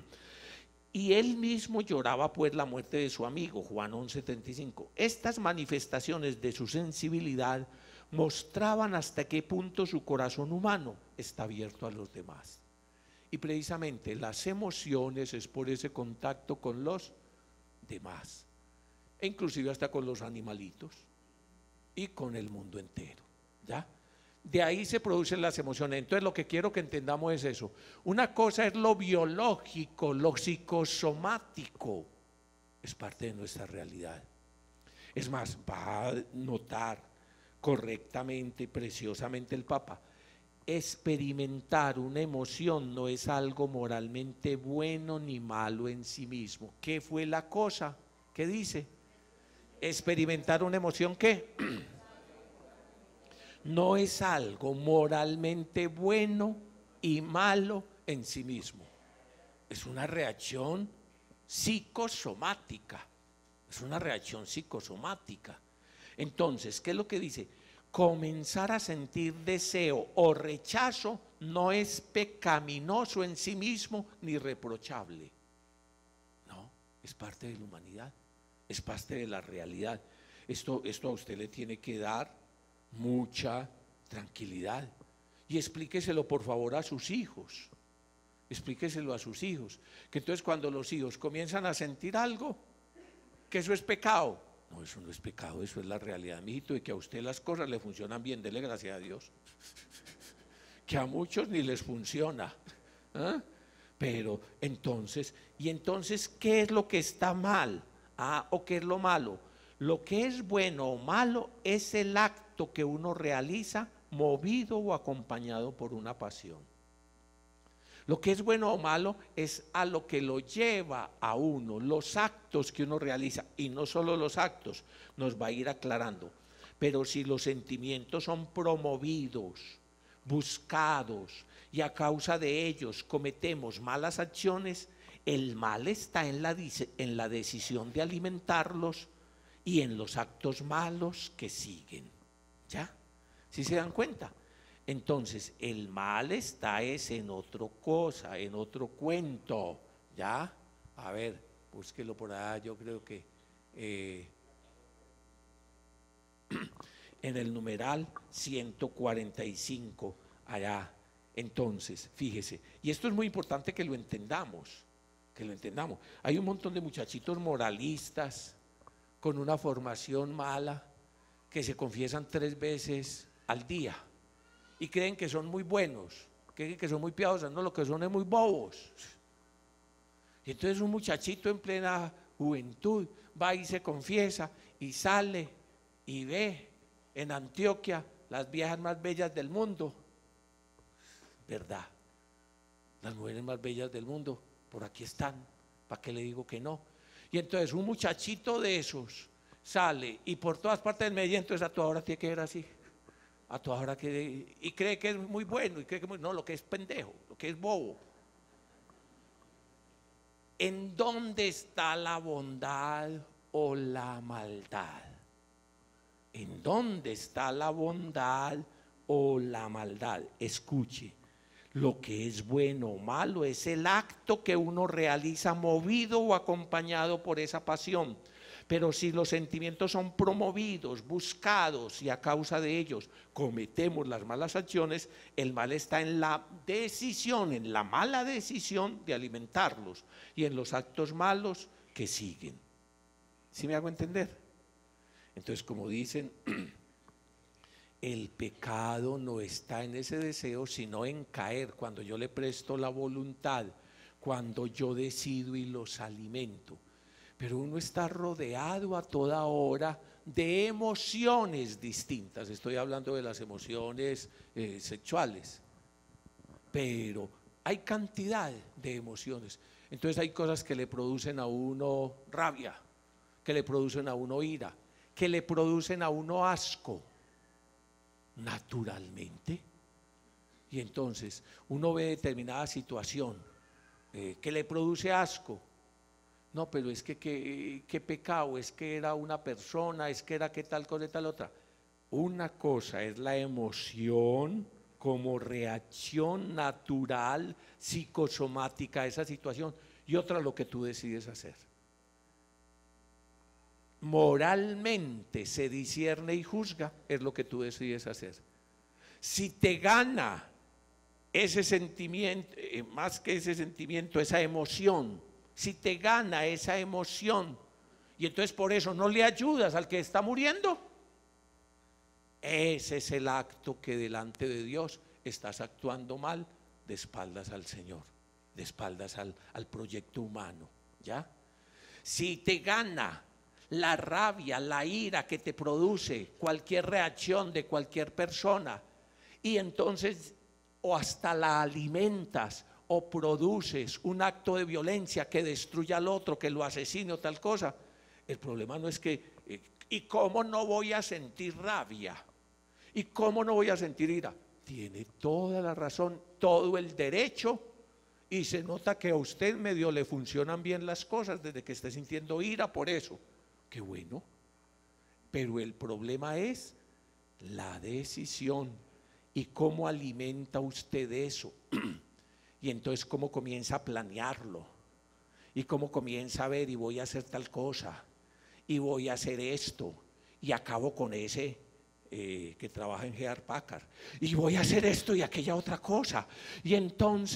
Y él mismo lloraba pues la muerte de su amigo, Juan once, treinta y cinco. Estas manifestaciones de su sensibilidad mostraban hasta qué punto su corazón humano está abierto a los demás. Y precisamente las emociones es por ese contacto con los demás, e inclusive hasta con los animalitos y con el mundo entero, ¿ya? De ahí se producen las emociones. Entonces lo que quiero que entendamos es eso. Una cosa es lo biológico, lo psicosomático, es parte de nuestra realidad. Es más, va a notar correctamente, preciosamente el Papa, experimentar una emoción no es algo moralmente bueno ni malo en sí mismo. ¿Qué fue la cosa? ¿Qué dice? Experimentar una emoción, ¿qué? No es algo moralmente bueno y malo en sí mismo. Es una reacción psicosomática. Es una reacción psicosomática. Entonces, ¿qué es lo que dice? Comenzar a sentir deseo o rechazo no es pecaminoso en sí mismo ni reprochable. No, es parte de la humanidad, es parte de la realidad. Esto, esto a usted le tiene que dar mucha tranquilidad y explíqueselo por favor a sus hijos. Explíqueselo a sus hijos. Que entonces cuando los hijos comienzan a sentir algo, que eso es pecado. No, eso no es pecado, eso es la realidad, mijito, y que a usted las cosas le funcionan bien, dele gracias a Dios. Que a muchos ni les funciona. ¿Ah? Pero entonces, ¿y entonces qué es lo que está mal? Ah, ¿o qué es lo malo? Lo que es bueno o malo es el acto que uno realiza movido o acompañado por una pasión. Lo que es bueno o malo es a lo que lo lleva a uno, los actos que uno realiza, y no solo los actos, nos va a ir aclarando. Pero si los sentimientos son promovidos, buscados, y a causa de ellos cometemos malas acciones, el mal está en la, en la decisión de alimentarlos y en los actos malos que siguen. ¿Ya? ¿Sí se dan cuenta? Entonces, el mal está es en otra cosa, en otro cuento, ¿ya? A ver, búsquelo por allá, yo creo que eh, en el numeral ciento cuarenta y cinco, allá. Entonces, fíjese, y esto es muy importante que lo entendamos, que lo entendamos. Hay un montón de muchachitos moralistas con una formación mala que se confiesan tres veces al día y creen que son muy buenos, creen que son muy piadosos, no, lo que son es muy bobos. Y entonces un muchachito en plena juventud va y se confiesa y sale y ve en Antioquia las viejas más bellas del mundo. ¿Verdad? Las mujeres más bellas del mundo por aquí están, ¿para qué le digo que no? Y entonces un muchachito de esos sale y por todas partes del Medellín, entonces a toda hora tiene que ver así, a toda hora que, y cree que es muy bueno, y cree que muy, no, lo que es pendejo, lo que es bobo. ¿En dónde está la bondad o la maldad? ¿En dónde está la bondad o la maldad? Escuche, lo que es bueno o malo es el acto que uno realiza movido o acompañado por esa pasión. Pero si los sentimientos son promovidos, buscados y a causa de ellos cometemos las malas acciones, el mal está en la decisión, en la mala decisión de alimentarlos y en los actos malos que siguen. ¿Sí me hago entender? Entonces, como dicen, el pecado no está en ese deseo, sino en caer, cuando yo le presto la voluntad, cuando yo decido y los alimento. Pero uno está rodeado a toda hora de emociones distintas. Estoy hablando de las emociones eh, sexuales, pero hay cantidad de emociones. Entonces hay cosas que le producen a uno rabia, que le producen a uno ira, que le producen a uno asco, naturalmente. Y entonces uno ve determinada situación eh, que le produce asco. No, pero es que qué pecado, es que era una persona, es que era que tal cosa y tal otra. Una cosa es la emoción como reacción natural, psicosomática a esa situación, y otra lo que tú decides hacer. Moralmente se discierne y juzga, es lo que tú decides hacer. Si te gana ese sentimiento, eh, más que ese sentimiento, esa emoción, si te gana esa emoción y entonces por eso no le ayudas al que está muriendo, ese es el acto que delante de Dios estás actuando mal, de espaldas al Señor, de espaldas al, al proyecto humano, ¿ya? Si te gana la rabia, la ira que te produce cualquier reacción de cualquier persona y entonces o hasta la alimentas o produces un acto de violencia que destruya al otro, que lo asesine o tal cosa, el problema no es que, eh, ¿y cómo no voy a sentir rabia? ¿Y cómo no voy a sentir ira? Tiene toda la razón, todo el derecho, y se nota que a usted medio le funcionan bien las cosas desde que esté sintiendo ira por eso. Qué bueno, pero el problema es la decisión y cómo alimenta usted eso. Y entonces cómo comienza a planearlo y cómo comienza a ver y voy a hacer tal cosa y voy a hacer esto y acabo con ese eh, que trabaja en Hewlett Packard y voy a hacer esto y aquella otra cosa. Y entonces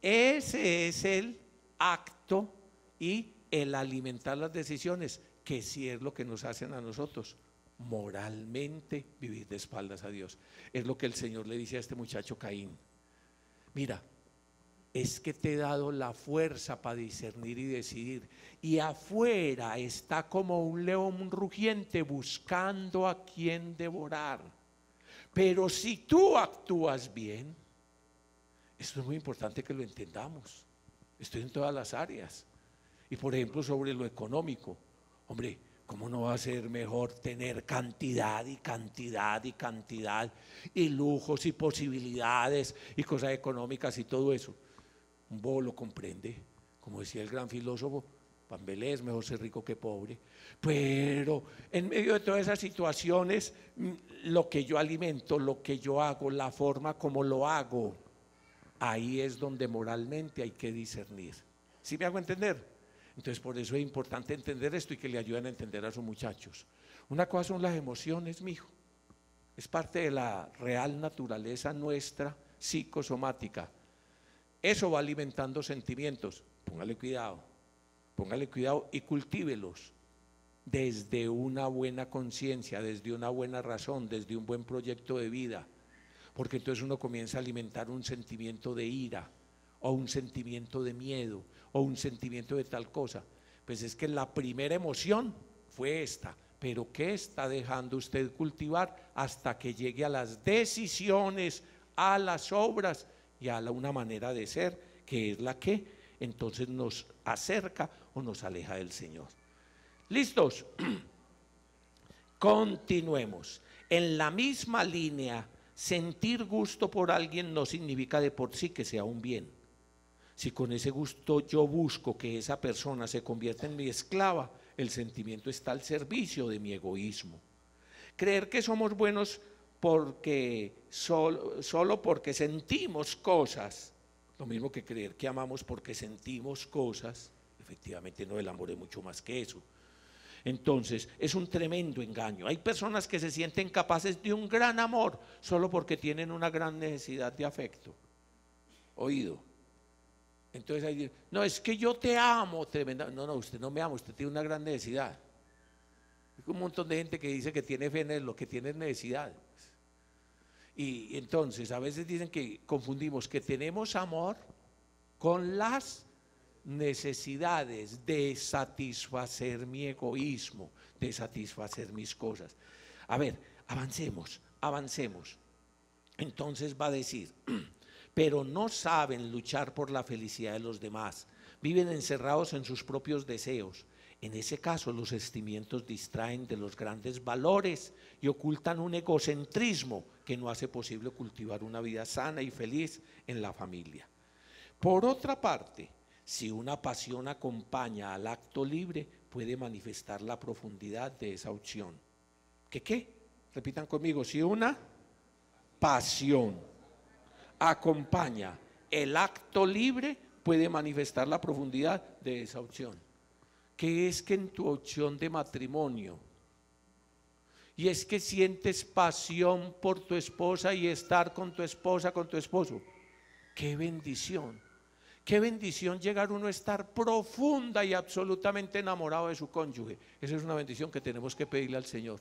ese es el acto y el alimentar las decisiones, que sí es lo que nos hacen a nosotros moralmente vivir de espaldas a Dios. Es lo que el Señor le dice a este muchacho Caín: mira, es que te he dado la fuerza para discernir y decidir, y afuera está como un león rugiente buscando a quien devorar, pero si tú actúas bien. Esto es muy importante que lo entendamos. Estoy en todas las áreas. Y por ejemplo, sobre lo económico, hombre, ¿cómo no va a ser mejor tener cantidad y cantidad y cantidad y lujos y posibilidades y cosas económicas y todo eso? Un bobo lo comprende, como decía el gran filósofo Pambelé, es mejor ser rico que pobre. Pero en medio de todas esas situaciones, lo que yo alimento, lo que yo hago, la forma como lo hago, ahí es donde moralmente hay que discernir. ¿Sí me hago entender? Entonces por eso es importante entender esto y que le ayuden a entender a sus muchachos. Una cosa son las emociones, mijo. Es parte de la real naturaleza nuestra psicosomática. Eso va alimentando sentimientos. Póngale cuidado, póngale cuidado y cultívelos desde una buena conciencia, desde una buena razón, desde un buen proyecto de vida. Porque entonces uno comienza a alimentar un sentimiento de ira, o un sentimiento de miedo, o un sentimiento de tal cosa. Pues es que la primera emoción fue esta, pero ¿qué está dejando usted cultivar hasta que llegue a las decisiones, a las obras y a la, una manera de ser, que es la que entonces nos acerca o nos aleja del Señor? ¿Listos? Continuemos. En la misma línea, sentir gusto por alguien no significa de por sí que sea un bien. Si con ese gusto yo busco que esa persona se convierta en mi esclava, el sentimiento está al servicio de mi egoísmo. Creer que somos buenos porque solo, solo porque sentimos cosas, lo mismo que creer que amamos porque sentimos cosas, efectivamente no, el amor es mucho más que eso. Entonces es un tremendo engaño. Hay personas que se sienten capaces de un gran amor solo porque tienen una gran necesidad de afecto. Oído. Entonces hay, no, es que yo te amo tremenda. No, no, usted no me ama, usted tiene una gran necesidad. Hay un montón de gente que dice que tiene fe en lo que tiene es necesidad. Y entonces a veces dicen que confundimos que tenemos amor con las necesidades de satisfacer mi egoísmo, de satisfacer mis cosas. A ver, avancemos, avancemos. Entonces va a decir, pero no saben luchar por la felicidad de los demás, viven encerrados en sus propios deseos. En ese caso, los sentimientos distraen de los grandes valores y ocultan un egocentrismo que no hace posible cultivar una vida sana y feliz en la familia. Por otra parte, si una pasión acompaña al acto libre, puede manifestar la profundidad de esa opción. ¿Qué qué? Repitan conmigo, si una pasión acompaña el acto libre, puede manifestar la profundidad de esa opción. ¿Qué es que en tu opción de matrimonio? Y es que sientes pasión por tu esposa y estar con tu esposa, con tu esposo. ¡Qué bendición! Qué bendición llegar uno a estar profunda y absolutamente enamorado de su cónyuge. Esa es una bendición que tenemos que pedirle al Señor.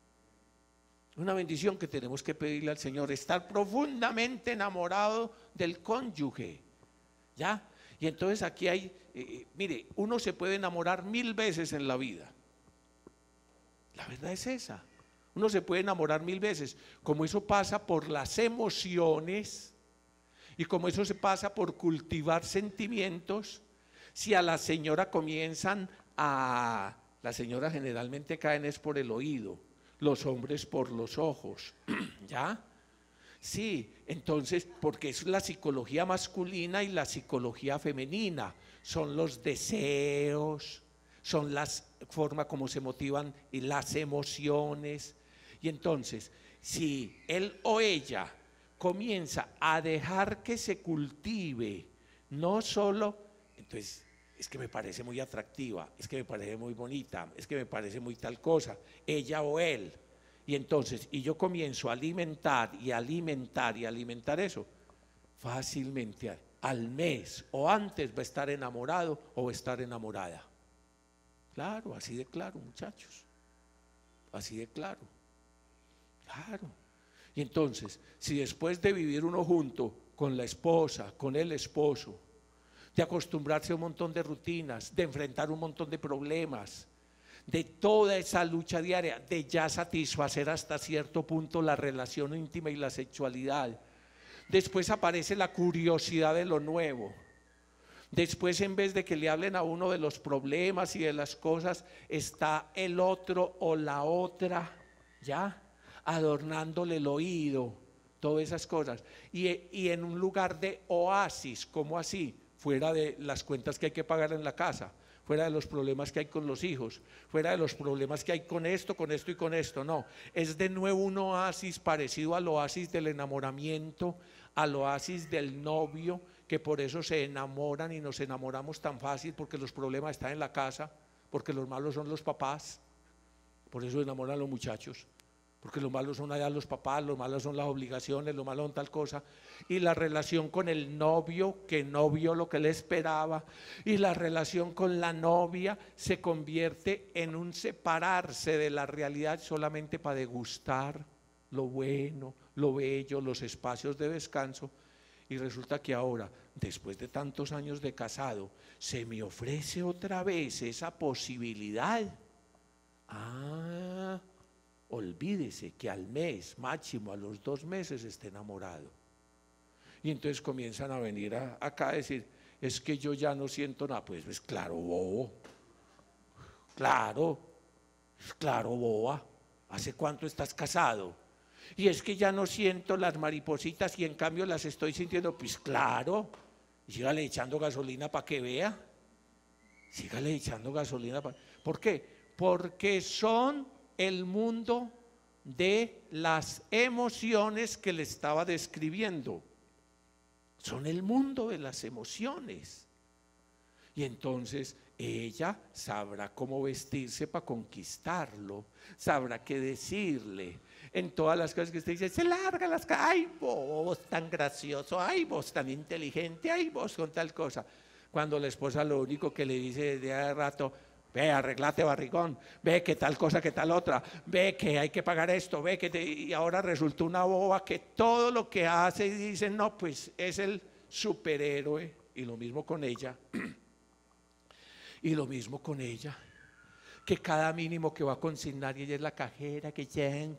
Una bendición que tenemos que pedirle al Señor, estar profundamente enamorado del cónyuge. ¿Ya? Y entonces aquí hay, eh, mire, uno se puede enamorar mil veces en la vida. La verdad es esa. Uno se puede enamorar mil veces. Como eso pasa por las emociones, y como eso se pasa por cultivar sentimientos, si a la señora comienzan a, la señora generalmente caen es por el oído, los hombres por los ojos, ¿ya? Sí, entonces, porque es la psicología masculina y la psicología femenina, son los deseos, son las formas como se motivan y las emociones, y entonces, si él o ella comienza a dejar que se cultive, no solo, entonces es que me parece muy atractiva, es que me parece muy bonita, es que me parece muy tal cosa, ella o él, y entonces, y yo comienzo a alimentar y alimentar y alimentar eso, fácilmente al mes o antes va a estar enamorado o va a estar enamorada. Claro, así de claro, muchachos, así de claro, claro. Y entonces, si después de vivir uno junto con la esposa, con el esposo, de acostumbrarse a un montón de rutinas, de enfrentar un montón de problemas, de toda esa lucha diaria, de ya satisfacer hasta cierto punto la relación íntima y la sexualidad, después aparece la curiosidad de lo nuevo. Después, en vez de que le hablen a uno de los problemas y de las cosas, está el otro o la otra, ¿ya? Adornándole el oído, todas esas cosas. Y, y en un lugar de oasis, ¿cómo así? Fuera de las cuentas que hay que pagar en la casa, fuera de los problemas que hay con los hijos, fuera de los problemas que hay con esto, con esto y con esto, no. Es de nuevo un oasis parecido al oasis del enamoramiento, al oasis del novio, que por eso se enamoran y nos enamoramos tan fácil, porque los problemas están en la casa, porque los malos son los papás, por eso enamoran a los muchachos, porque los malos son allá los papás, los malos son las obligaciones, los malos son tal cosa, y la relación con el novio, que no vio lo que le esperaba, y la relación con la novia se convierte en un separarse de la realidad solamente para degustar lo bueno, lo bello, los espacios de descanso. Y resulta que ahora, después de tantos años de casado, se me ofrece otra vez esa posibilidad. Ah, olvídese que al mes, máximo a los dos meses, esté enamorado. Y entonces comienzan a venir a, acá a decir, es que yo ya no siento nada. Pues, pues claro, bobo, claro, claro, boba. ¿Hace cuánto estás casado? Y es que ya no siento las maripositas y en cambio las estoy sintiendo. Pues claro, sígale echando gasolina para que vea, sígale echando gasolina para... ¿Por qué? Porque son el mundo de las emociones que le estaba describiendo, son el mundo de las emociones. Y entonces ella sabrá cómo vestirse para conquistarlo, sabrá qué decirle. En todas las cosas que usted dice, se larga las cosas, ay vos tan gracioso, ay vos tan inteligente, ay vos con tal cosa. Cuando la esposa lo único que le dice desde hace rato, ve, arreglate barrigón, ve que tal cosa, que tal otra, ve que hay que pagar esto, ve que te... y ahora resulta una boba que todo lo que hace y dice, no, pues es el superhéroe. Y lo mismo con ella, y lo mismo con ella, que cada mínimo que va a consignar y ella es la cajera, que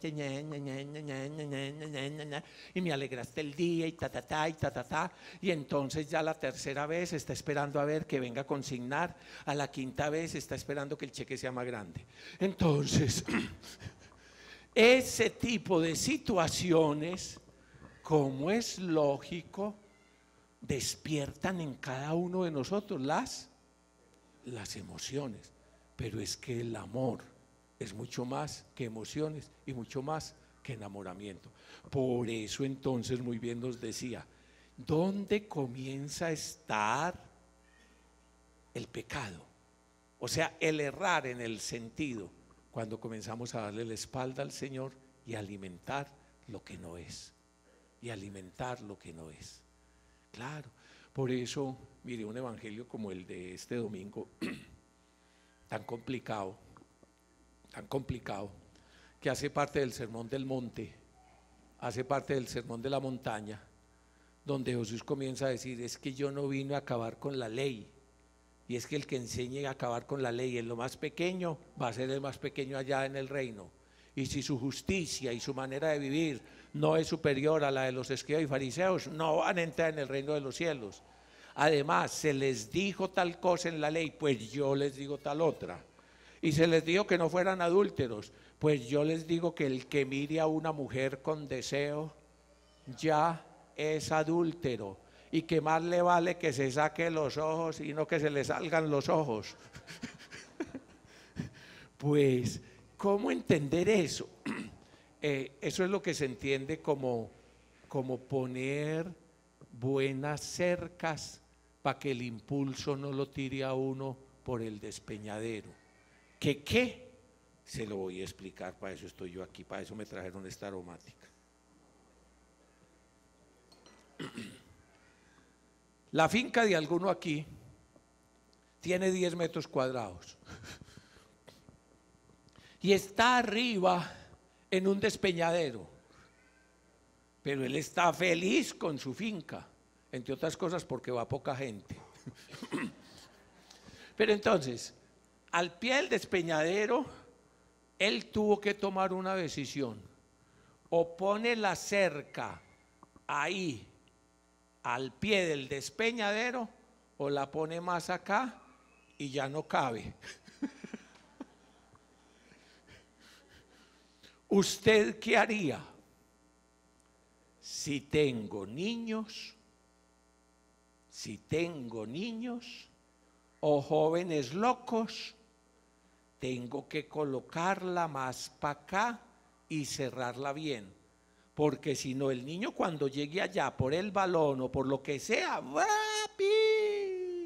y me alegraste el día y ta ta ta y ta ta ta, y entonces ya la tercera vez está esperando a ver que venga a consignar, a la quinta vez está esperando que el cheque sea más grande. Entonces ese tipo de situaciones, como es lógico, despiertan en cada uno de nosotros las las emociones. Pero es que el amor es mucho más que emociones y mucho más que enamoramiento. Por eso entonces muy bien nos decía, ¿dónde comienza a estar el pecado? O sea, el errar en el sentido, cuando comenzamos a darle la espalda al Señor y alimentar lo que no es, y alimentar lo que no es. Claro, por eso, mire, un evangelio como el de este domingo, tan complicado, tan complicado, que hace parte del sermón del monte, hace parte del sermón de la montaña, donde Jesús comienza a decir, es que yo no vine a acabar con la ley, y es que el que enseñe a acabar con la ley en lo más pequeño, va a ser el más pequeño allá en el reino, y si su justicia y su manera de vivir no es superior a la de los escribas y fariseos, no van a entrar en el reino de los cielos. Además, se les dijo tal cosa en la ley, pues yo les digo tal otra. Y se les dijo que no fueran adúlteros, pues yo les digo que el que mire a una mujer con deseo ya es adúltero, y que más le vale que se saque los ojos y no que se le salgan los ojos. Pues, ¿cómo entender eso? Eh, eso es lo que se entiende como, como poner buenas cercas para que el impulso no lo tire a uno por el despeñadero. ¿Qué qué? Se lo voy a explicar, para eso estoy yo aquí, para eso me trajeron esta aromática. La finca de alguno aquí tiene diez metros cuadrados y está arriba en un despeñadero, pero él está feliz con su finca, entre otras cosas porque va poca gente. Pero entonces, al pie del despeñadero, él tuvo que tomar una decisión: o pone la cerca ahí al pie del despeñadero, o la pone más acá y ya no cabe. ¿Usted qué haría? Si tengo niños, si tengo niños o jóvenes locos, tengo que colocarla más para acá y cerrarla bien, porque si no, el niño cuando llegue allá por el balón o por lo que sea, ¡papi!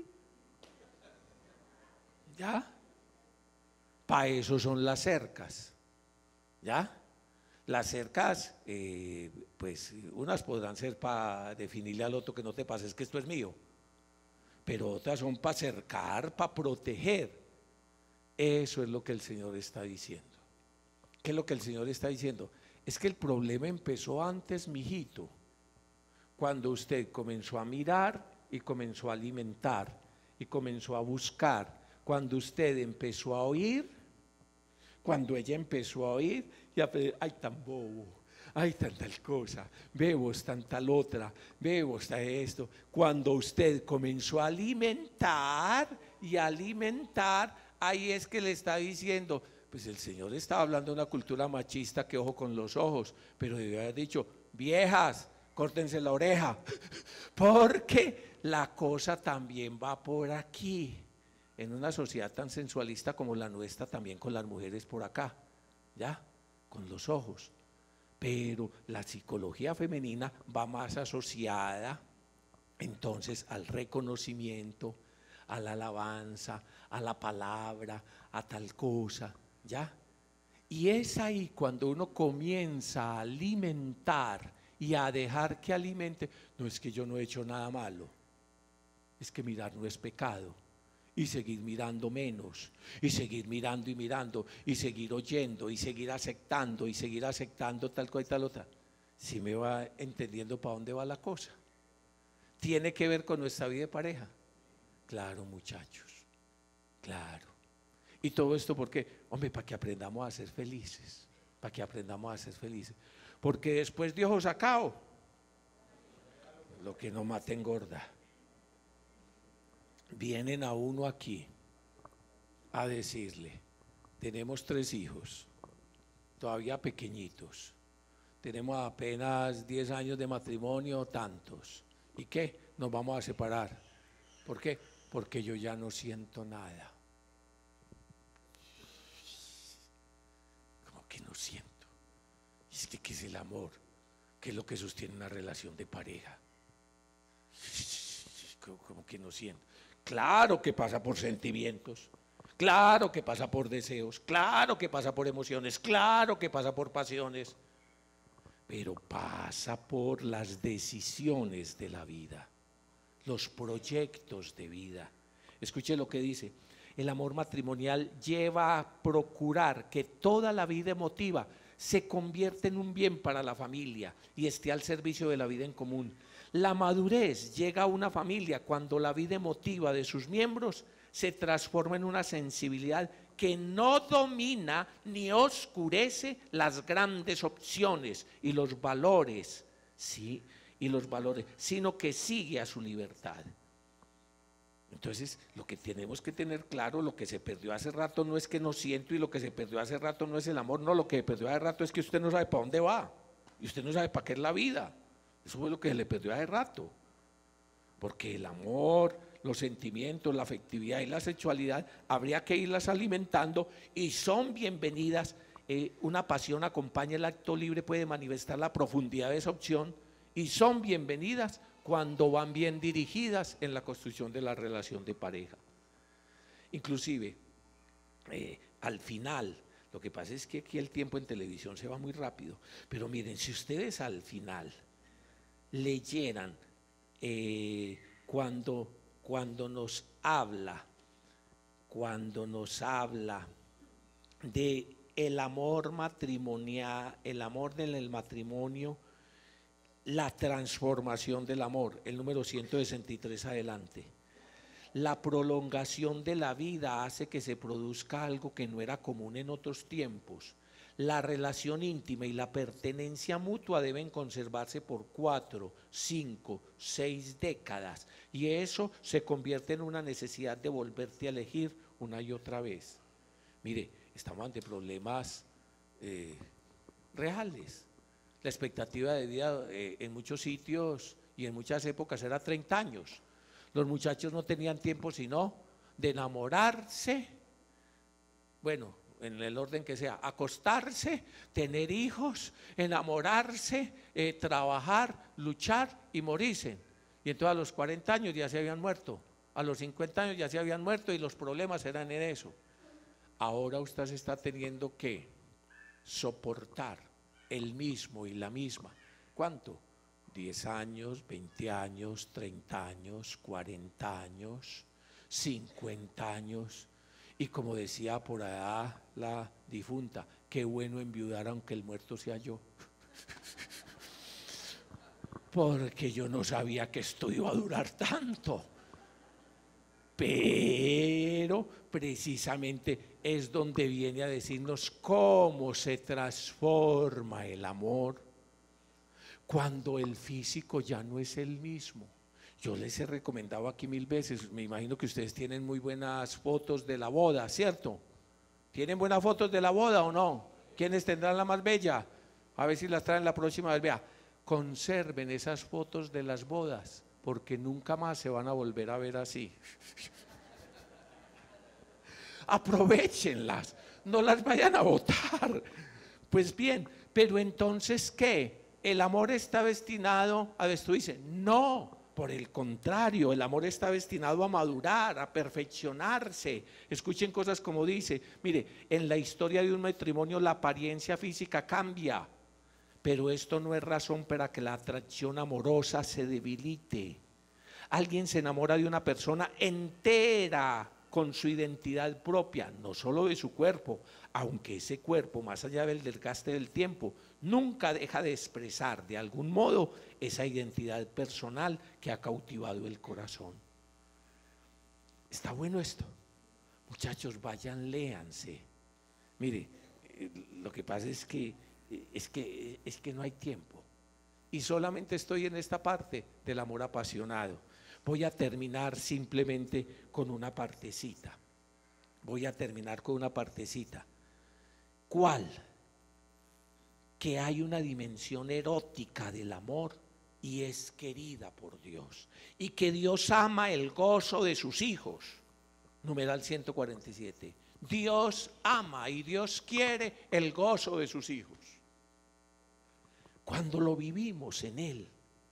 ¿Ya? Para eso son las cercas, ¿ya? Las cercas, eh, pues unas podrán ser para definirle al otro que no te pases que esto es mío, pero otras son para cercar, para proteger. Eso es lo que el Señor está diciendo. ¿Qué es lo que el Señor está diciendo? Es que el problema empezó antes, mijito, cuando usted comenzó a mirar y comenzó a alimentar y comenzó a buscar, cuando usted empezó a oír, cuando ella empezó a oír y a pedir, ay, tan bobo, ay, tan tal cosa, vemos tan tal otra, vemos está esto. Cuando usted comenzó a alimentar y a alimentar, ahí es que le está diciendo, pues el Señor estaba hablando de una cultura machista, que ojo con los ojos, pero debió haber dicho, viejas, córtense la oreja, porque la cosa también va por aquí. En una sociedad tan sensualista como la nuestra, también con las mujeres por acá, ¿ya? Con los ojos. Pero la psicología femenina va más asociada entonces al reconocimiento, a la alabanza, a la palabra, a tal cosa, ¿ya? Y es ahí cuando uno comienza a alimentar y a dejar que alimente. No es que yo no he hecho nada malo, es que mirar no es pecado. Y seguir mirando menos, y seguir mirando y mirando, y seguir oyendo, y seguir aceptando, y seguir aceptando tal cosa y tal otra. ¿Sí me va entendiendo para dónde va la cosa? ¿Tiene que ver con nuestra vida de pareja? Claro, muchachos, claro. Y todo esto, ¿por qué? Hombre, para que aprendamos a ser felices, para que aprendamos a ser felices. Porque después de ojo sacado, lo que no mata engorda. Vienen a uno aquí a decirle, tenemos tres hijos, todavía pequeñitos, tenemos apenas diez años de matrimonio, tantos, ¿y qué? Nos vamos a separar. ¿Por qué? Porque yo ya no siento nada. ¿Cómo que no siento? Es que ¿qué es el amor? ¿Qué es lo que sostiene una relación de pareja? ¿Cómo que no siento? Claro que pasa por sentimientos, claro que pasa por deseos, claro que pasa por emociones, claro que pasa por pasiones, pero pasa por las decisiones de la vida, los proyectos de vida. Escuche lo que dice: el amor matrimonial lleva a procurar que toda la vida emotiva se convierta en un bien para la familia y esté al servicio de la vida en común. La madurez llega a una familia cuando la vida emotiva de sus miembros se transforma en una sensibilidad que no domina ni oscurece las grandes opciones y los valores, sí, y los valores, sino que sigue a su libertad. Entonces, lo que tenemos que tener claro, lo que se perdió hace rato no es que no siento, y lo que se perdió hace rato no es el amor, no, lo que se perdió hace rato es que usted no sabe para dónde va, y usted no sabe para qué es la vida. Eso fue lo que se le perdió hace rato, porque el amor, los sentimientos, la afectividad y la sexualidad habría que irlas alimentando y son bienvenidas. Eh, una pasión acompaña el acto libre, puede manifestar la profundidad de esa opción y son bienvenidas cuando van bien dirigidas en la construcción de la relación de pareja. Inclusive, eh, al final, lo que pasa es que aquí el tiempo en televisión se va muy rápido, pero miren, si ustedes al final leyeran eh, cuando, cuando nos habla, cuando nos habla de el amor matrimonial, el amor en el matrimonio, la transformación del amor, el número ciento sesenta y tres adelante. La prolongación de la vida hace que se produzca algo que no era común en otros tiempos. La relación íntima y la pertenencia mutua deben conservarse por cuatro, cinco, seis décadas, y eso se convierte en una necesidad de volverte a elegir una y otra vez. Mire, estamos ante problemas eh, reales. La expectativa de vida eh, en muchos sitios y en muchas épocas era treinta años. Los muchachos no tenían tiempo sino de enamorarse, bueno, en el orden que sea, acostarse, tener hijos, enamorarse, eh, trabajar, luchar y morirse. Y entonces a los cuarenta años ya se habían muerto, a los cincuenta años ya se habían muerto y los problemas eran en eso. Ahora usted se está teniendo que soportar el mismo y la misma. ¿Cuánto? diez años, veinte años, treinta años, cuarenta años, cincuenta años. Y como decía por allá la difunta, qué bueno enviudar aunque el muerto sea yo. Porque yo no sabía que esto iba a durar tanto. Pero precisamente es donde viene a decirnos cómo se transforma el amor cuando el físico ya no es el mismo. Yo les he recomendado aquí mil veces, me imagino que ustedes tienen muy buenas fotos de la boda, ¿cierto? ¿Tienen buenas fotos de la boda o no? ¿Quiénes tendrán la más bella? A ver si las traen la próxima vez. Vea, conserven esas fotos de las bodas, porque nunca más se van a volver a ver así. Aprovéchenlas, no las vayan a botar. Pues bien, pero entonces ¿qué? ¿El amor está destinado a destruirse? No, por el contrario, el amor está destinado a madurar, a perfeccionarse. Escuchen cosas como dice, mire, en la historia de un matrimonio la apariencia física cambia, pero esto no es razón para que la atracción amorosa se debilite. Alguien se enamora de una persona entera, con su identidad propia, no solo de su cuerpo, aunque ese cuerpo, más allá del desgaste del tiempo, nunca deja de expresar de algún modo esa identidad personal que ha cautivado el corazón. Está bueno esto. Muchachos, vayan, léanse. Mire, lo que pasa es que, es que, es que no hay tiempo. Y solamente estoy en esta parte del amor apasionado. Voy a terminar simplemente con una partecita. Voy a terminar con una partecita. ¿Cuál? Que hay una dimensión erótica del amor y es querida por Dios. Y que Dios ama el gozo de sus hijos. Numeral ciento cuarenta y siete. Dios ama y Dios quiere el gozo de sus hijos. Cuando lo vivimos en Él.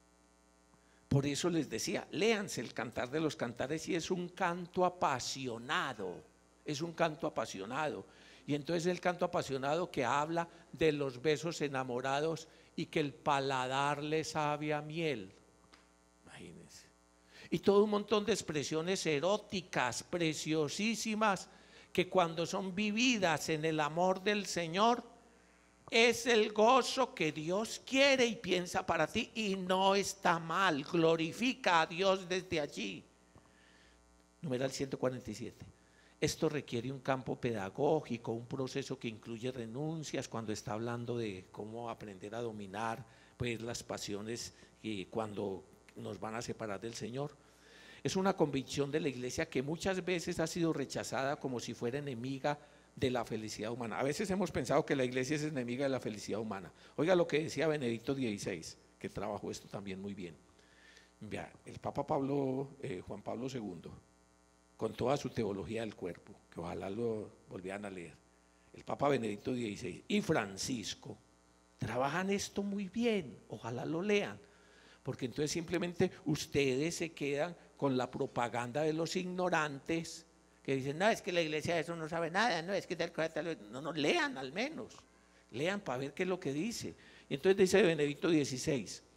Por eso les decía, léanse el Cantar de los Cantares y es un canto apasionado, es un canto apasionado. Y entonces el canto apasionado que habla de los besos enamorados y que el paladar les sabe a miel. Imagínense. Y todo un montón de expresiones eróticas, preciosísimas, que cuando son vividas en el amor del Señor, es el gozo que Dios quiere y piensa para ti y no está mal, glorifica a Dios desde allí. Numeral ciento cuarenta y siete. Esto requiere un campo pedagógico, un proceso que incluye renuncias cuando está hablando de cómo aprender a dominar pues, las pasiones y cuando nos van a separar del Señor. Es una convicción de la Iglesia que muchas veces ha sido rechazada como si fuera enemiga de la felicidad humana. A veces hemos pensado que la Iglesia es enemiga de la felicidad humana. Oiga lo que decía Benedicto dieciséis, que trabajó esto también muy bien. Vea, el Papa Pablo, eh, Juan Pablo segundo, con toda su teología del cuerpo, que ojalá lo volvieran a leer, el Papa Benedicto dieciséis y Francisco, trabajan esto muy bien, ojalá lo lean, porque entonces simplemente ustedes se quedan con la propaganda de los ignorantes, que dicen, no, es que la Iglesia de eso no sabe nada, no, es que tal cosa, tal, no, no, lean al menos, lean para ver qué es lo que dice. Y entonces dice Benedicto dieciséis,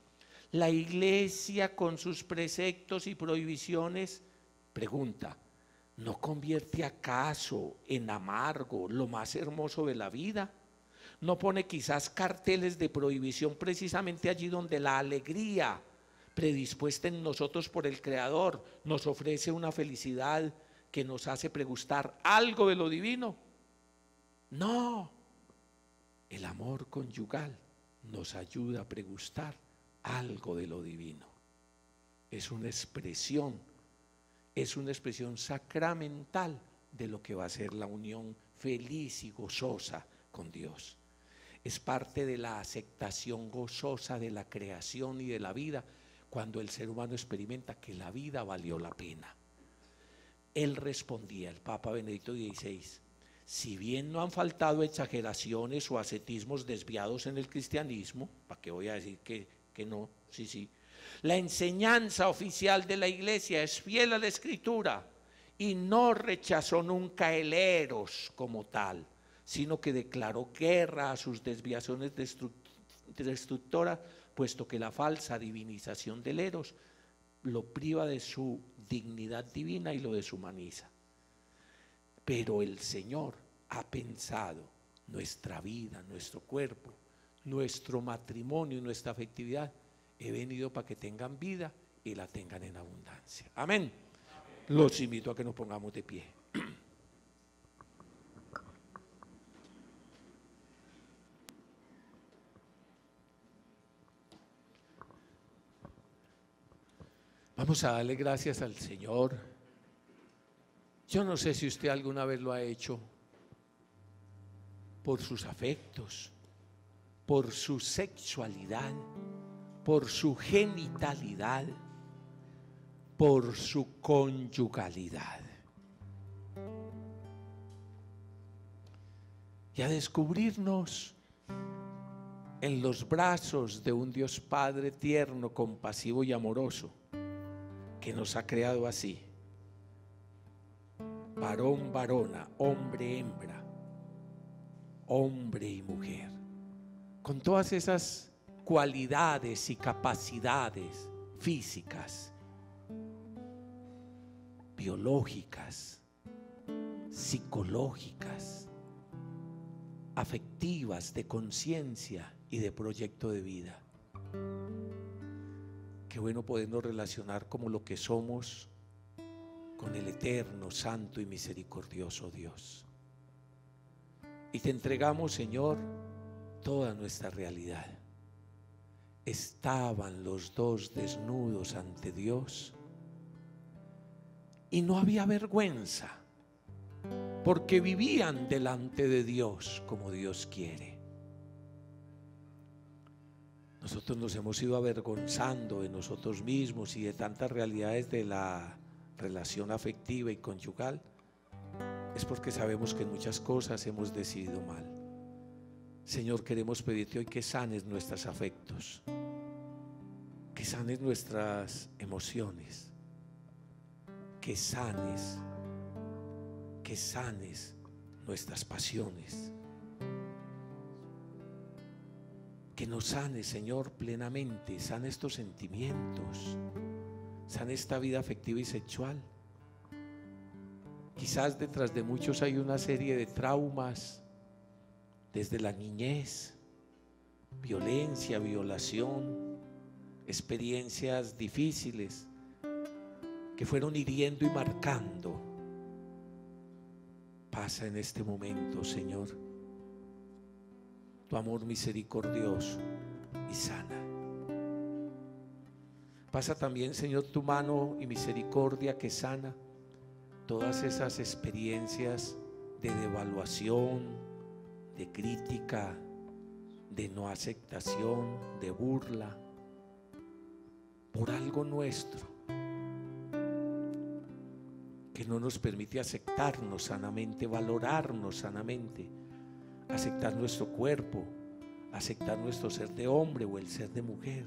La iglesia con sus preceptos y prohibiciones, pregunta, ¿no convierte acaso en amargo lo más hermoso de la vida? ¿No pone quizás carteles de prohibición precisamente allí donde la alegría predispuesta en nosotros por el Creador nos ofrece una felicidad que nos hace pregustar algo de lo divino? No, el amor conyugal nos ayuda a pregustar algo de lo divino. Es una expresión, es una expresión sacramental de lo que va a ser la unión feliz y gozosa con Dios. Es parte de la aceptación gozosa de la creación y de la vida, cuando el ser humano experimenta que la vida valió la pena. Él respondía, el Papa Benedicto dieciséis, si bien no han faltado exageraciones o ascetismos desviados en el cristianismo, ¿para qué voy a decir que, que no? Sí, sí. La enseñanza oficial de la iglesia es fiel a la escritura y no rechazó nunca el eros como tal, sino que declaró guerra a sus desviaciones destructoras, puesto que la falsa divinización del eros lo priva de su dignidad divina y lo deshumaniza. Pero el Señor ha pensado nuestra vida, nuestro cuerpo, nuestro matrimonio, nuestra afectividad. He venido para que tengan vida y la tengan en abundancia. Amén. Amén. Los invito a que nos pongamos de pie. Vamos a darle gracias al Señor. Yo no sé si usted alguna vez lo ha hecho por sus afectos, por su sexualidad, por su genitalidad, por su conyugalidad. Y a descubrirnos en los brazos de un Dios Padre tierno, compasivo y amoroso, que nos ha creado así, varón, varona, hombre, hembra, hombre y mujer, con todas esas cualidades y capacidades físicas, biológicas, psicológicas, afectivas, de conciencia y de proyecto de vida. Qué bueno podernos relacionar como lo que somos con el eterno, santo y misericordioso Dios. Y te entregamos, Señor, toda nuestra realidad. Estaban los dos desnudos ante Dios y no había vergüenza, porque vivían delante de Dios como Dios quiere. Nosotros nos hemos ido avergonzando de nosotros mismos y de tantas realidades de la relación afectiva y conyugal. Es porque sabemos que en muchas cosas hemos decidido mal. Señor, queremos pedirte hoy que sanes nuestros afectos, que sanes nuestras emociones, que sanes, que sanes nuestras pasiones, que nos sanes, Señor, plenamente, sana estos sentimientos, sana esta vida afectiva y sexual. Quizás detrás de muchos hay una serie de traumas desde la niñez, violencia, violación, experiencias difíciles que fueron hiriendo y marcando. Pasa en este momento, Señor, tu amor misericordioso y sana. Pasa también, Señor, tu mano y misericordia que sana todas esas experiencias de devaluación, de crítica, de no aceptación, de burla, por algo nuestro que no nos permite aceptarnos sanamente, valorarnos sanamente, aceptar nuestro cuerpo, aceptar nuestro ser de hombre o el ser de mujer.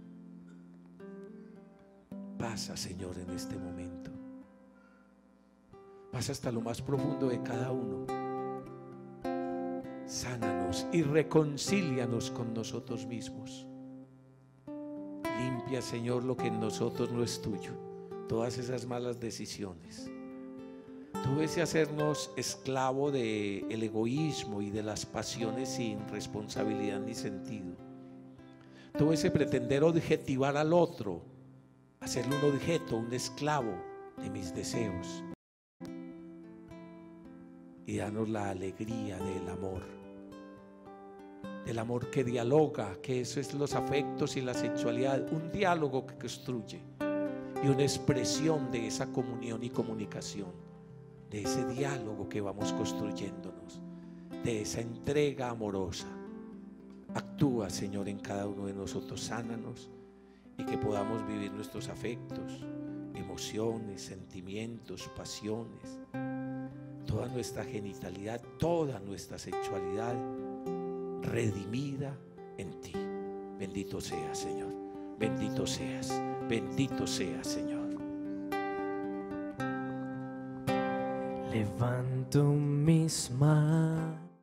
Pasa, Señor, en este momento. Pasa hasta lo más profundo de cada uno. Sánanos y reconcílianos con nosotros mismos. Limpia, Señor, lo que en nosotros no es tuyo, todas esas malas decisiones. Todo ese hacernos esclavo del egoísmo y de las pasiones sin responsabilidad ni sentido. Todo ese pretender objetivar al otro, hacerle un objeto, un esclavo de mis deseos. Y danos la alegría del amor, del amor que dialoga, que eso es los afectos y la sexualidad, un diálogo que construye y una expresión de esa comunión y comunicación, de ese diálogo que vamos construyéndonos, de esa entrega amorosa. Actúa, Señor, en cada uno de nosotros, sánanos y que podamos vivir nuestros afectos, emociones, sentimientos, pasiones, toda nuestra genitalidad, toda nuestra sexualidad redimida en ti. Bendito seas, Señor, bendito seas, bendito seas, Señor. Levanto mis manos